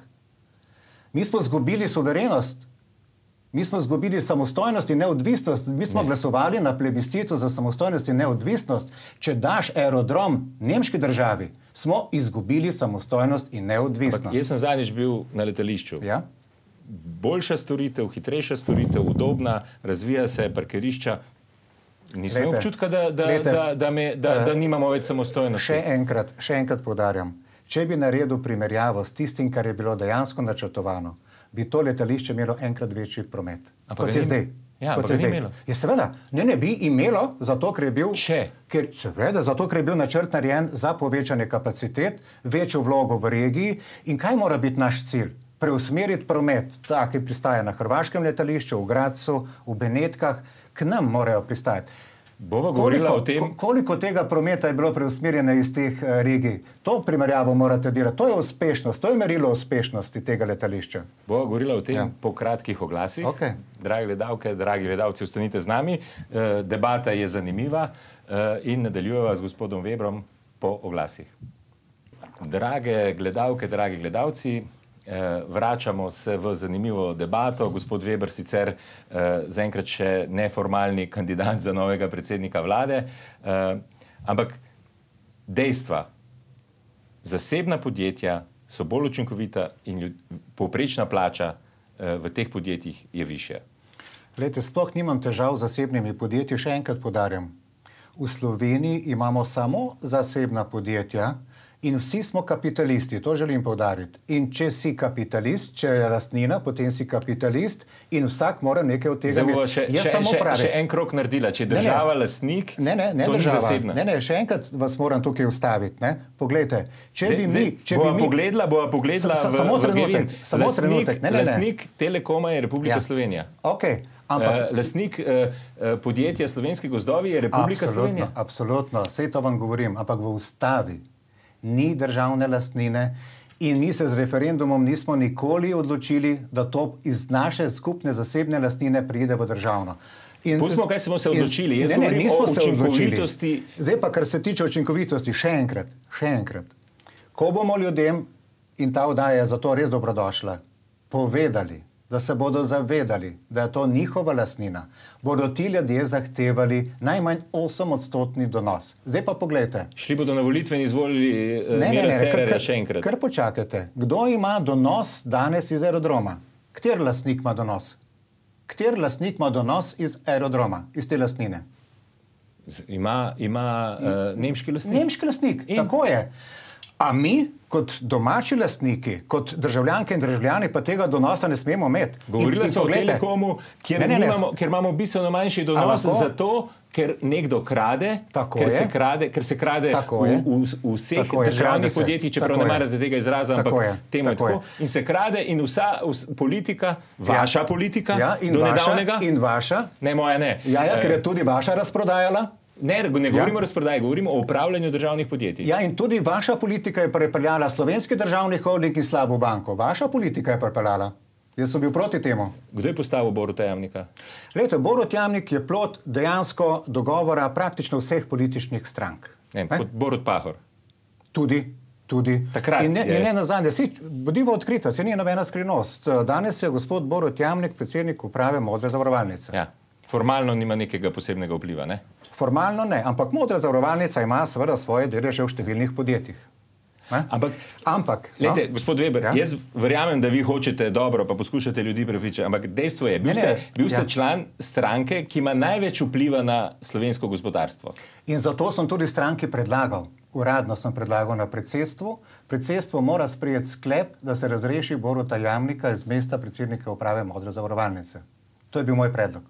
Mi smo zgubili suverenost. Mi smo zgubili samostojnost in neodvisnost. Mi smo ne. glasovali na plebiscitu za samostojnost in neodvisnost. Če daš aerodrom nemški državi, smo izgubili samostojnost in neodvisnost. Ampak jaz sem zadnjič bil na letališču. Ja? Boljša storitev, hitrejša storitev, udobna, razvija se parkirišča. Nisem imel občutka, da, da, lete, da, da, me, da, da nimamo več samostojnosti. Še enkrat, še enkrat poudarjam. Če bi naredil primerjavo s tistim, kar je bilo dejansko načrtovano, bi to letališče imelo enkrat večji promet. Ampak kot je zdaj. Ja, ampak ga ni imelo. Je seveda, ne, ne bi imelo, zato ker je bil, Če. ker, seveda, zato ker je bil načrt narejen za povečanje kapacitet, večjo vlogo v regiji. In kaj mora biti naš cilj? Preusmeriti promet, ta, ki pristaja na hrvaškem letališču, v Gradcu, v Benetkah, k nam morajo pristajati. Bova govorila koliko, o tem, koliko tega prometa je bilo preusmerjeno iz teh uh, regij. To primerjavo morate delati. To je uspešnost, to je merilo uspešnosti tega letališča. Bova govorila o tem ja. po kratkih oglasih. Okay. Dragi gledalke, dragi gledalci, ostanite z nami. Uh, debata je zanimiva uh, in nadaljujeva z gospodom Webrom po oglasih. Drage gledalke, dragi gledalci, vračamo se v zanimivo debato. Gospod Weber sicer zaenkrat še neformalni kandidat za novega predsednika vlade, ampak dejstva, zasebna podjetja so bolj učinkovita in povprečna plača v teh podjetjih je višja. Glejte, sploh nimam težav z zasebnimi podjetji, še enkrat poudarjam. V Sloveniji imamo samo zasebna podjetja, in vsi smo kapitalisti, to želim poudariti. In če si kapitalist, če je lastnina, potem si kapitalist in vsak mora nekaj od tega imeti. Še, še, še, še en krok naredila, če je država ne, ne. lastnik, ne, ne, ne, to država. Ni zasebna. Ne, ne, še enkrat vas moram tukaj ustaviti. Ne? Poglejte, če zdaj, bi zdaj, mi... Če bova bi mi pogledala, bova pogledala sa, v, samo v trenutek, samo lastnik, trenutek. Ne, ne, ne. Lastnik Telekoma je Republika ja. Slovenija. Okay. Ampak, uh, lastnik uh, podjetja Slovenski gozdovi je Republika absolutno, Slovenija. Absolutno, vse to vam govorim, ampak v ustavi ni državne lastnine in mi se z referendumom nismo nikoli odločili, da to iz naše skupne zasebne lastnine pride v državno. In, Pustimo, kaj smo se odločili. Jaz ne, ne, govorim o učinkovitosti. Zdaj pa, kar se tiče učinkovitosti, še enkrat, še enkrat. Ko bomo ljudem, in ta oddaja je zato res dobrodošla, povedali, da se bodo zavedali, da je to njihova lastnina, bodo ti ljudje zahtevali najmanj osem odstotni donos. Zdaj pa pogledajte. Šli bodo na volitve in izvolili uh, Mira Cerarja še enkrat. Kar počakajte. Kdo ima donos danes iz aerodroma? Kter lastnik ima donos? Kter lastnik ima donos iz aerodroma, iz te lastnine? Ima, ima uh, nemški lastnik. Nemški lastnik, in? Tako je. A mi, kot domači lastniki, kot državljanke in državljani, pa tega donosa ne smemo imeti. Govorili smo o Telekomu, kjer, ne, ne, ne. Imamo, kjer imamo bistveno manjši donos zato, ker nekdo krade, ker se krade, ker se krade v, v, v vseh državnih podjetjih, čeprav ne marate tega izraza, ampak temu je tako. In se krade in vsa politika, vaša ja. politika, ja, in do vaša, nedavnega. In vaša. Ne, moja ne. Ja, ja, ker je tudi vaša razprodajala. Ne, ne govorimo ja. o razprodaji, govorimo o upravljanju državnih podjetij. Ja, in tudi vaša politika je prepeljala Slovenski državni holding in slabo banko. Vaša politika je prepeljala. Jaz sem bil proti temu. Kdo je postavil Boruta Jamnika? Lejte, Borut Jamnik je plod dejansko dogovora praktično vseh političnih strank. Ne, kot Borut Pahor. Tudi, tudi. Takrat in ne, in ne nazadnje, si, bodiva odkrita, se ni nobena skrivnost. Danes je gospod Borut Jamnik predsednik uprave Modre zavarovalnice. Ja, formalno nima nekega posebnega vpliva, ne? Formalno ne, ampak Modra zavarovalnica ima seveda svoje deleže v številnih podjetjih. Ne? Ampak, ampak lejte, no? gospod Weber, ja? jaz verjamem, da vi hočete dobro, pa poskušate ljudi prepričati, ampak dejstvo je, bil ne, ste, ne, bil ste ja. član stranke, ki ima največ vpliva na slovensko gospodarstvo. In zato sem tudi stranki predlagal, uradno sem predlagal na predsedstvu, predsedstvo mora sprejeti sklep, da se razreši Boruta Jamnika iz mesta predsednika uprave Modre zavarovalnice. To je bil moj predlog.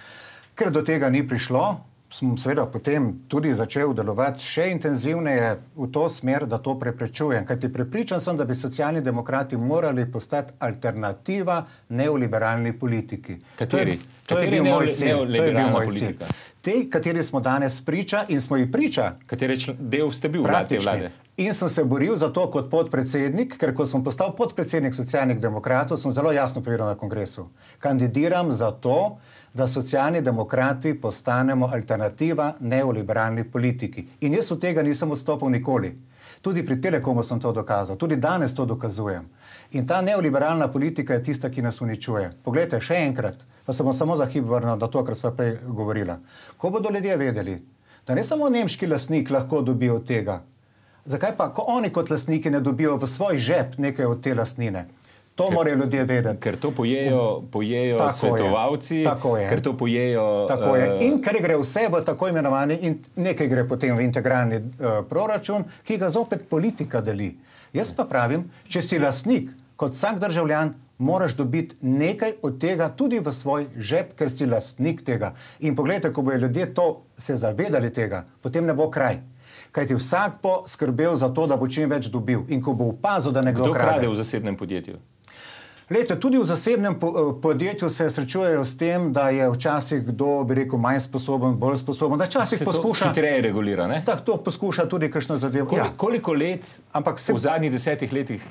Ker do tega ni prišlo, sem seveda potem tudi začel delovati še intenzivneje v to smer, da to preprečujem. Kajti prepričan sem, da bi socialni demokrati morali postati alternativa neoliberalni politiki. Kateri? To je, to je Kateri bil moj cilj. neoliberalna politika? Tej, kateri smo danes priča in smo ji priča. Kateri del ste bil vlade te vlade? In sem se boril za to kot podpredsednik, ker ko sem postal podpredsednik socialnih demokratov, sem zelo jasno povedal na kongresu. Kandidiram za to, da socialni demokrati postanemo alternativa neoliberalni politiki. In jaz od tega nisem odstopil nikoli. Tudi pri Telekomu sem to dokazal, tudi danes to dokazujem. In ta neoliberalna politika je tista, ki nas uničuje. Poglejte, še enkrat, pa se bom samo za hip vrnil na to, kar sva prej govorila. Ko bodo ljudje vedeli, da ne samo nemški lastnik lahko dobi od tega, zakaj pa, ko oni kot lastniki ne dobijo v svoj žep nekaj od te lastnine? To ker, morajo ljudje vedeti. Ker to pojejo, pojejo tako svetovalci, je, tako je. Ker to pojejo... Tako je. In ker gre vse v tako imenovani, in nekaj gre potem v integralni uh, proračun, ki ga zopet politika deli. Jaz pa pravim, če si lastnik, kot vsak državljan, moraš dobiti nekaj od tega tudi v svoj žep, ker si lastnik tega. In pogledajte, ko bojo ljudje to se zavedali tega, potem ne bo kraj. Kajti vsak bo skrbel za to, da bo čim več dobil. In ko bo opazil, da nekdo krade. Kdo krade v zasebnem podjetju? Lejte, tudi v zasebnem podjetju se srečujejo s tem, da je včasih kdo, bi rekel, manj sposoben, bolj sposoben, da včasih poskuša... Se to hitreje regulira, ne? Tak, to poskuša tudi kakšno zadevo. Koli, ja. Koliko let Ampak se... v zadnjih desetih letih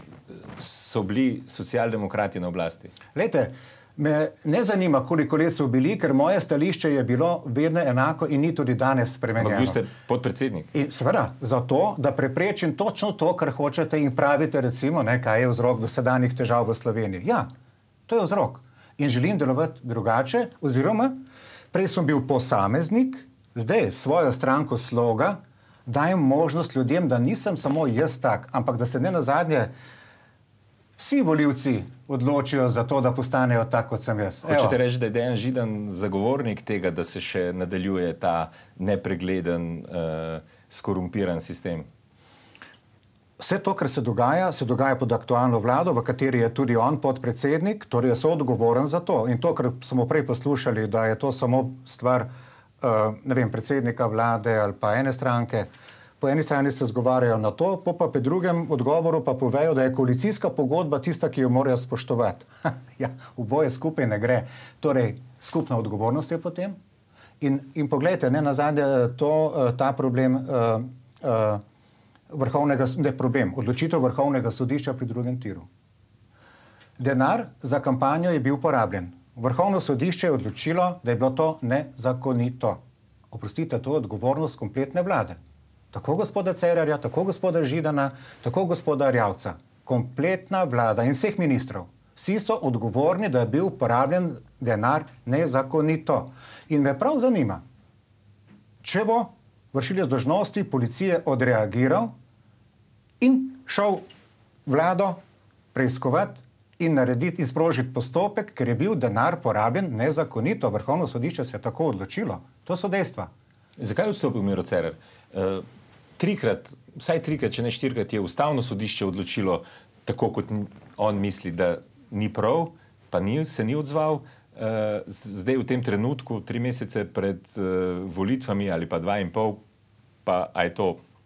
so bili socialdemokrati na oblasti? Lejte, me ne zanima, koliko let so bili, ker moje stališče je bilo vedno enako in ni tudi danes spremenjeno. Ampak bil ste podpredsednik. In seveda, zato, da preprečim točno to, kar hočete in pravite, recimo, ne, kaj je vzrok dosedanjih težav v Sloveniji. Ja, to je vzrok. In želim delovati drugače, oziroma prej sem bil posameznik, zdaj svojo stranko Sloga dajem možnost ljudem, da nisem samo jaz tak, ampak da se ne nazadnje vsi volivci odločijo za to, da postanejo tako, kot sem jaz. Hočete reči, da je Dejan Židan zagovornik tega, da se še nadaljuje ta nepregleden, uh, skorumpiran sistem? Vse to, kar se dogaja, se dogaja pod aktualno vlado, v kateri je tudi on podpredsednik, torej je soodgovoren za to. In to, kar smo prej poslušali, da je to samo stvar uh, ne vem, predsednika vlade ali pa ene stranke, po eni strani se zgovarjajo na to, po pa pri drugem odgovoru pa povejo, da je koalicijska pogodba tista, ki jo morajo spoštovati. Ja, oboje skupaj ne gre. Torej, skupna odgovornost je potem. In, in pogledajte, ne nazadnje to, ta problem, uh, uh, vrhovnega, ne problem, odločitev vrhovnega sodišča pri drugem tiru. Denar za kampanjo je bil porabljen. Vrhovno sodišče je odločilo, da je bilo to nezakonito. Oprostite, to je odgovornost kompletne vlade. Tako gospoda Cerarja, tako gospoda Židana, tako gospoda Erjavca. Kompletna vlada in vseh ministrov. Vsi so odgovorni, da je bil uporabljen denar nezakonito. In me prav zanima, če bo vršilec dolžnosti policije odreagiral in šel vlado preiskovati in narediti in sprožiti postopek, ker je bil denar porabljen nezakonito. Vrhovno sodišče se je tako odločilo. To so dejstva. Zakaj je odstopil Miro Cerar? Uh, trikrat, vsaj trikrat, če ne štirikrat, je ustavno sodišče odločilo tako, kot on misli, da ni prav, pa ni, se ni odzval. Uh, zdaj v tem trenutku, tri mesece pred uh, volitvami ali pa dva in pol, pa a je to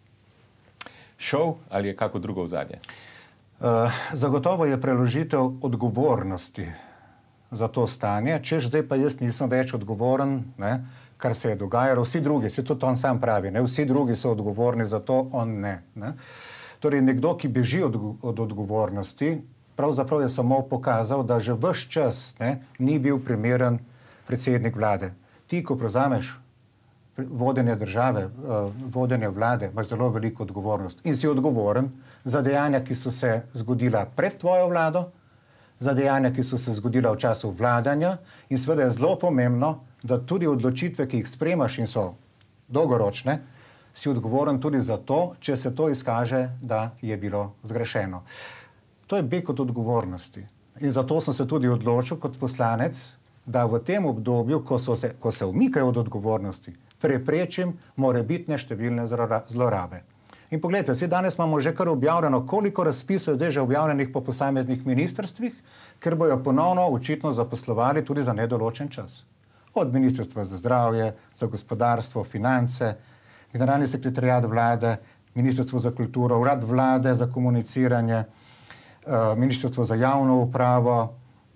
šov ali je kako drugo ozadje? Uh, zagotovo je preložitev odgovornosti za to stanje, češ zdaj pa jaz nisem več odgovoren, ne, kar se je dogajalo, vsi drugi, se tudi on sam pravi, ne, vsi drugi so odgovorni za to, on ne. ne. Torej, nekdo, ki beži od, od odgovornosti, pravzaprav je samo pokazal, da že ves čas ne, ni bil primeren predsednik vlade. Ti, ko prevzameš vodenje države, uh, vodenje vlade, imaš zelo veliko odgovornost in si odgovoren za dejanja, ki so se zgodila pred tvojo vlado, za dejanja, ki so se zgodila v času vladanja in seveda je zelo pomembno, da tudi odločitve, ki jih spremaš in so dolgoročne, si odgovoren tudi za to, če se to izkaže, da je bilo zgrešeno. To je beg od odgovornosti. In zato sem se tudi odločil kot poslanec, da v tem obdobju, ko, so se, ko se umikajo od odgovornosti, preprečim morebitne številne zlorabe. In pogledajte, vsi danes imamo že kar objavljeno, koliko razpisov je zdaj že objavljenih po posameznih ministrstvih, ker bojo ponovno očitno zaposlovali tudi za nedoločen čas. Od Ministrstva za zdravje, za gospodarstvo, finance, generalni sekretariat vlade, Ministrstvo za kulturo, urad vlade za komuniciranje, Ministrstvo za javno upravo.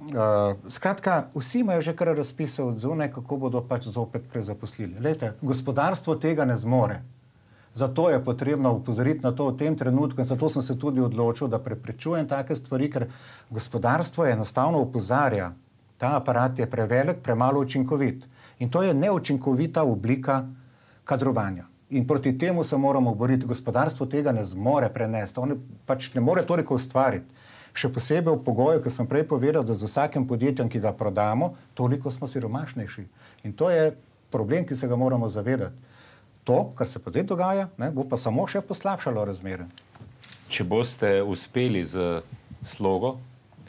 Skratka, vsi imajo že kar razpisov od zunaj, kako bodo pač zopet prezaposlili. Glejte, gospodarstvo tega ne zmore. Zato je potrebno upozoriti na to v tem trenutku in zato sem se tudi odločil, da preprečujem take stvari, ker gospodarstvo enostavno opozarja. Ta aparat je prevelik, premalo učinkovit. In to je neučinkovita oblika kadrovanja. In proti temu se moramo boriti. Gospodarstvo tega ne zmore prenesti. On pač ne more toliko ustvariti. Še posebej v pogoju, ki sem prej povedal, da z vsakim podjetjem, ki ga prodamo, toliko smo siromašnejši. In to je problem, ki se ga moramo zavedati. To, kar se pa zdaj dogaja, ne, bo pa samo še poslabšalo razmere. Če boste uspeli z Slogo,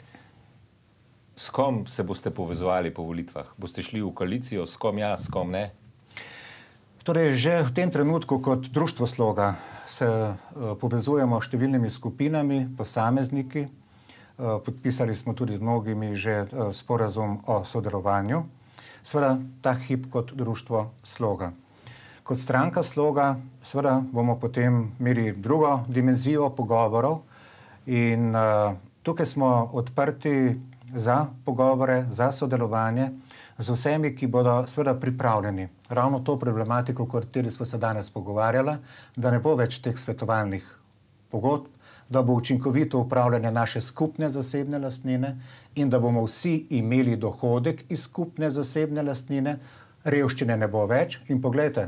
s kom se boste povezovali po volitvah? Boste šli v koalicijo, s kom ja, s kom ne? Torej, že v tem trenutku kot društvo Sloga se uh, povezujemo s številnimi skupinami, posamezniki. Uh, podpisali smo tudi z mnogimi že uh, sporazum o sodelovanju. Seveda ta hip kot društvo Sloga. Kot stranka Sloga, seveda bomo potem imeli drugo dimenzijo pogovorov in uh, tukaj smo odprti za pogovore, za sodelovanje z vsemi, ki bodo seveda pripravljeni. Ravno to problematiko, o kateri smo se danes pogovarjali, da ne bo več teh svetovalnih pogodb, da bo učinkovito upravljanje naše skupne zasebne lastnine in da bomo vsi imeli dohodek iz skupne zasebne lastnine, revščine ne bo več. In pogledajte,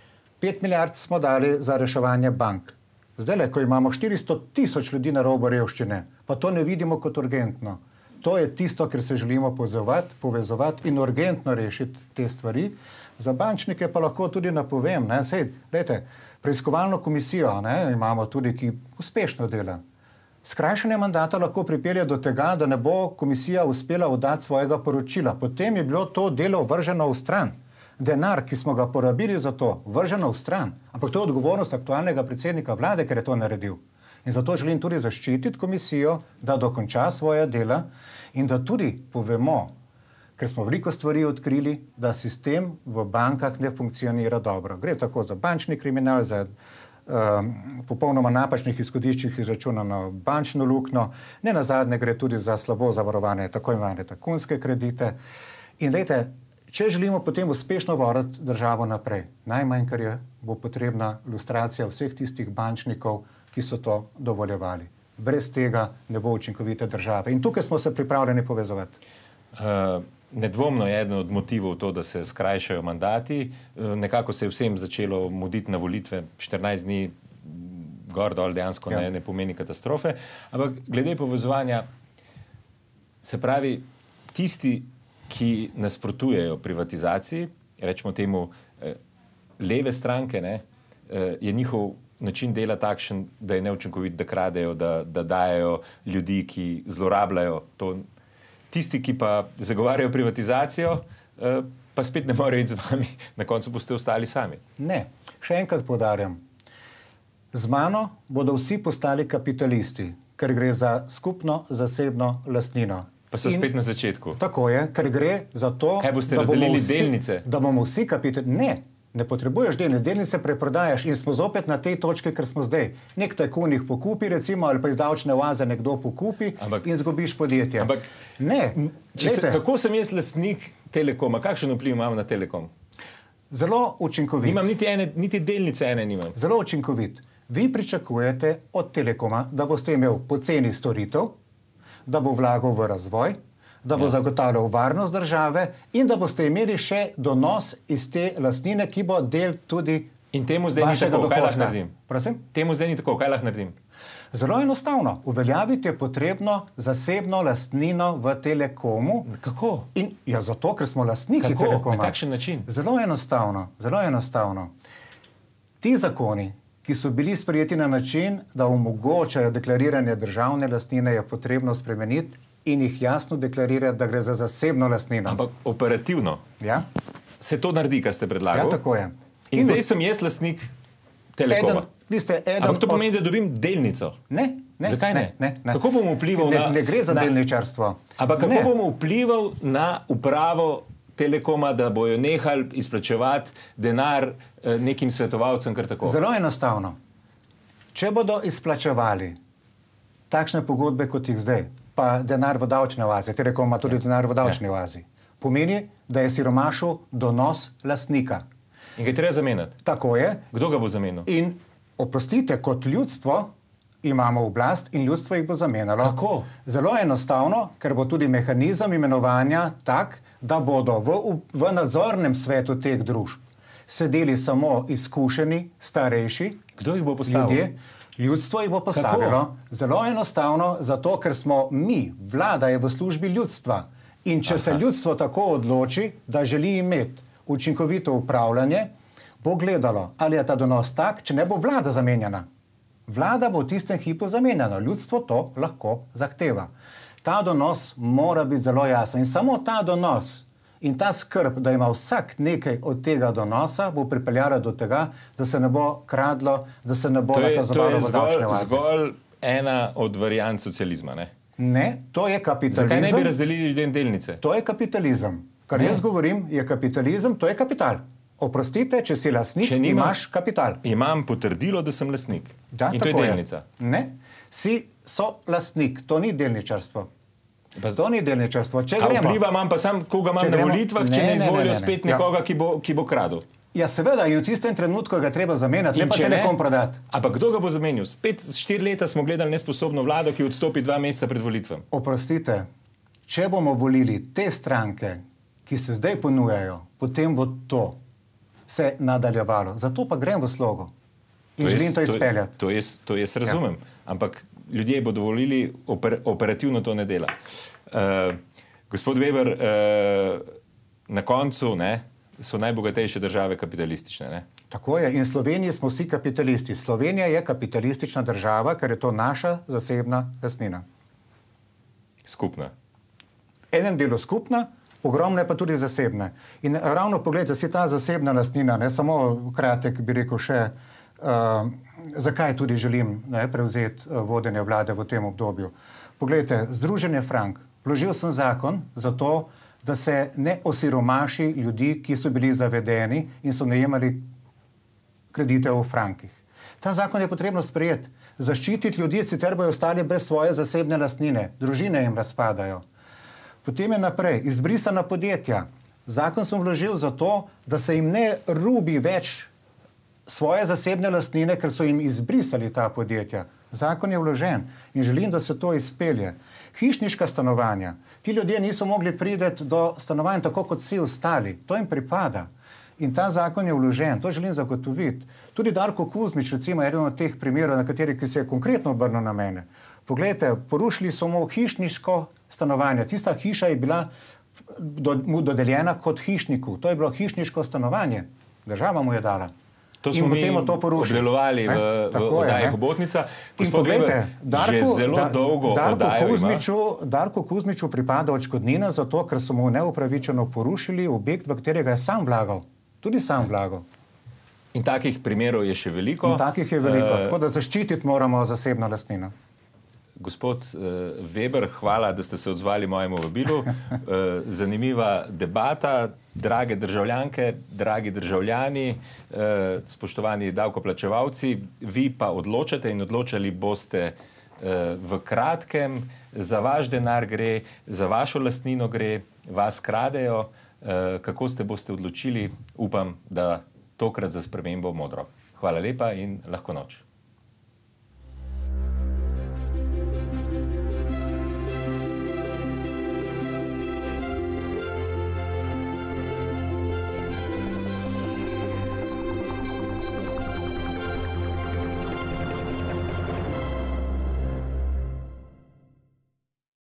pet milijard smo dali za reševanje bank. Zdaj, ko imamo štiristo tisoč ljudi na robu revščine, pa to ne vidimo kot urgentno. To je tisto, kar se želimo povezovati, povezovati in urgentno rešiti te stvari. Za bančnike pa lahko tudi napovem, ne, sej, lejte, preiskovalno komisijo ne, imamo tudi, ki uspešno dela. Skrajšanje mandata lahko pripelje do tega, da ne bo komisija uspela oddati svojega poročila. Potem je bilo to delo vrženo v stran. Denar, ki smo ga porabili za to, vrženo v stran. Ampak to je odgovornost aktualnega predsednika vlade, ker je to naredil. In zato želim tudi zaščititi komisijo, da dokonča svoje dela in da tudi povemo, ker smo veliko stvari odkrili, da sistem v bankah ne funkcionira dobro. Gre tako za bančni kriminal, za um, popolnoma napačnih izhodiščih izračunano bančno luknjo, ne nazadnje gre tudi za slabo zavarovane tako imenovane tajkunske kredite. In lejte, če želimo potem uspešno voditi državo naprej, najmanj, kar je, bo potrebna lustracija vseh tistih bančnikov, ki so to dovoljevali. Brez tega ne bo učinkovite države. In tukaj smo se pripravljeni povezovati. Uh, nedvomno je eden od motivov to, da se skrajšajo mandati. Uh, nekako se je vsem začelo muditi na volitve, štirinajst dni gor dol dejansko ja. ne, ne pomeni katastrofe. Ampak glede povezovanja, se pravi, tisti, ki nasprotujejo privatizaciji, rečemo temu eh, leve stranke, ne, eh, je njihov način dela takšen, da je neučinkovit, da kradejo, da, da dajejo ljudi, ki zlorabljajo to. Tisti, ki pa zagovarjajo privatizacijo, eh, pa spet ne morejo iti z vami, na koncu boste ostali sami. Ne, še enkrat poudarjam. Z mano bodo vsi postali kapitalisti, ker gre za skupno zasebno lastnino. Pa so spet na začetku. Tako je, ker gre za to, kaj boste razdelili vsi, delnice? Da bomo vsi kapitalisti. Ne, ne potrebuješ delnice, delnice preprodajaš in smo zopet na tej točki, ker smo zdaj. Nek tajkun jih pokupi, recimo, ali pa iz davčne oaze nekdo pokupi ampak, in zgubiš podjetje. Ampak, ne, se, kako sem jaz lastnik Telekoma, kakšen vpliv imam na Telekom? Zelo učinkovit. Nimam niti, ene, niti delnice ene nimam. Zelo učinkovit. Vi pričakujete od Telekoma, da boste imeli poceni storitev, da bo vlagal v razvoj, da bo ja. zagotavljal varnost države in da boste imeli še donos iz te lastnine, ki bo del tudi in temu zdaj ni tako, kaj lahko naredim? Prosim? Temu zdaj ni tako, kaj lahko naredim? Zelo enostavno. Uveljaviti je potrebno zasebno lastnino v Telekomu. Kako? In, ja, zato, ker smo lastniki Kako? Telekoma. Na kakšen način? Zelo enostavno. Zelo enostavno. Ti zakoni, ki so bili sprejeti na način, da omogočajo deklariranje državne lastnine, je potrebno spremeniti in jih jasno deklarirati, da gre za zasebno lastnino. Ampak operativno? Ja. Se to naredi, kar ste predlagali? Ja, tako je. In, in zdaj sem jaz lastnik Telekoma. Eden, vi ste eden Ampak to od... pomeni, da dobim delnico? Ne, ne. Zakaj ne? ne, ne, ne. Kako bom vplival ne, na... Ne gre za na... delničarstvo. Ampak kako ne. bom vplival na upravo Telekoma, da bojo nehali izplačevati denar eh, nekim svetovalcem, kar tako? Zelo enostavno. Če bodo izplačevali takšne pogodbe, kot jih zdaj, pa denar v davčne oaze, Telekom ima tudi ja. denar v davčni ja. oazi, pomeni, da je siromašil donos lastnika. In ga je treba zamenjati? Tako je. Kdo ga bo zamenjal? In oprostite, kot ljudstvo imamo oblast in ljudstvo jih bo zamenjalo. Kako? Zelo enostavno, ker bo tudi mehanizem imenovanja tak, da bodo v, v nadzornem svetu teh družb sedeli samo izkušeni, starejši. Kdo jih bo postavil? Ljudje. Ljudstvo jih bo postavilo. Kako? Zelo enostavno, zato ker smo mi, vlada je v službi ljudstva. In če Aha. se ljudstvo tako odloči, da želi imeti učinkovito upravljanje, bo gledalo, ali je ta donos tak, če ne bo vlada zamenjana. Vlada bo v tistem hipu zamenjana. Ljudstvo to lahko zahteva. Ta donos mora biti zelo jasen. In samo ta donos in ta skrb, da ima vsak nekaj od tega donosa, bo pripeljala do tega, da se ne bo kradlo, da se ne bo nakazovalo v davčne oaze. To je zgolj ena od variant socializma, ne? Ne, to je kapitalizem. Zakaj ne bi razdelili ljudem delnice? To je kapitalizem. Kar ne. jaz govorim, je kapitalizem, to je kapital. Oprostite, če si lastnik, če nima, imaš kapital. Imam potrdilo, da sem lastnik. Da, in to je delnica. Je. Ne, si so lastnik, to ni delničarstvo. Pa to ni delničarstvo. Če gremo, vpliva imam pa sam, koga imam na volitvah, če ne, ne izvolijo ne, ne, ne. spet nekoga, ja. ki, bo, ki bo kradel. Ja, seveda, in v tistem trenutku ga treba zamenjati, ne pa Telekom prodati. Ampak kdo ga bo zamenil? Spet štiri leta smo gledali nesposobno vlado, ki odstopi dva meseca pred volitvam. Oprostite, če bomo volili te stranke, ki se zdaj ponujajo, potem bo to se nadaljevalo. Zato pa grem v slogo in to želim to izpeljati. To, to, jaz, to jaz razumem, ja. ampak ljudje bodo volili, oper, operativno to ne dela. Uh, gospod Weber, uh, na koncu ne, so najbogatejše države kapitalistične. Ne? Tako je. In v Sloveniji smo vsi kapitalisti. Slovenija je kapitalistična država, ker je to naša zasebna lastnina. Skupna. Enem delu skupna, ogromne pa tudi zasebne. In ravno pogledajte, si ta zasebna lastnina, ne samo kratek bi rekel še, uh, zakaj tudi želim ne, prevzeti uh, vodenje vlade v tem obdobju. Poglejte, Združenje Frank, vložil sem zakon za to, da se ne osiromaši ljudi, ki so bili zavedeni in so najemali kredite v frankih. Ta zakon je potrebno sprejeti. Zaščititi ljudi, sicer bojo ostali brez svoje zasebne lastnine. Družine jim razpadajo. Potem je naprej, izbrisana podjetja. Zakon sem vložil zato, da se jim ne rubi več svoje zasebne lastnine, ker so jim izbrisali ta podjetja. Zakon je vložen in želim, da se to izpelje. Hišniška stanovanja. Ti ljudje niso mogli priti do stanovanj tako kot vsi ostali. To jim pripada. In ta zakon je vložen. To želim zagotoviti. Tudi Darko Kuzmič, recimo, eden od teh primerov, na kateri ki se je konkretno obrnil na mene. Poglejte, porušili so mu hišniško stanovanje. Tista hiša je bila do, mu dodeljena kot hišniku. To je bilo hišniško stanovanje. Država mu je dala. To smo mi obdelovali v, v oddaji Hobotnica. Gospod Weber, že zelo da, dolgo Darku Kuzmiču, Darku Kuzmiču pripada odškodnina zato, ker so mu neupravičeno porušili objekt, v katerega je sam vlagal. Tudi sam vlagal. In takih primerov je še veliko. In takih je veliko. Uh, tako da zaščititi moramo zasebno lastnino. Gospod uh, Weber, hvala, da ste se odzvali mojemu vabilu. Uh, zanimiva debata. Drage državljanke, dragi državljani, uh, spoštovani davkoplačevalci, vi pa odločate in odločali boste uh, v kratkem. Za vaš denar gre, za vašo lastnino gre, vas kradejo. Uh, kako ste boste odločili? Upam, da tokrat za spremembo modro. Hvala lepa in lahko noč.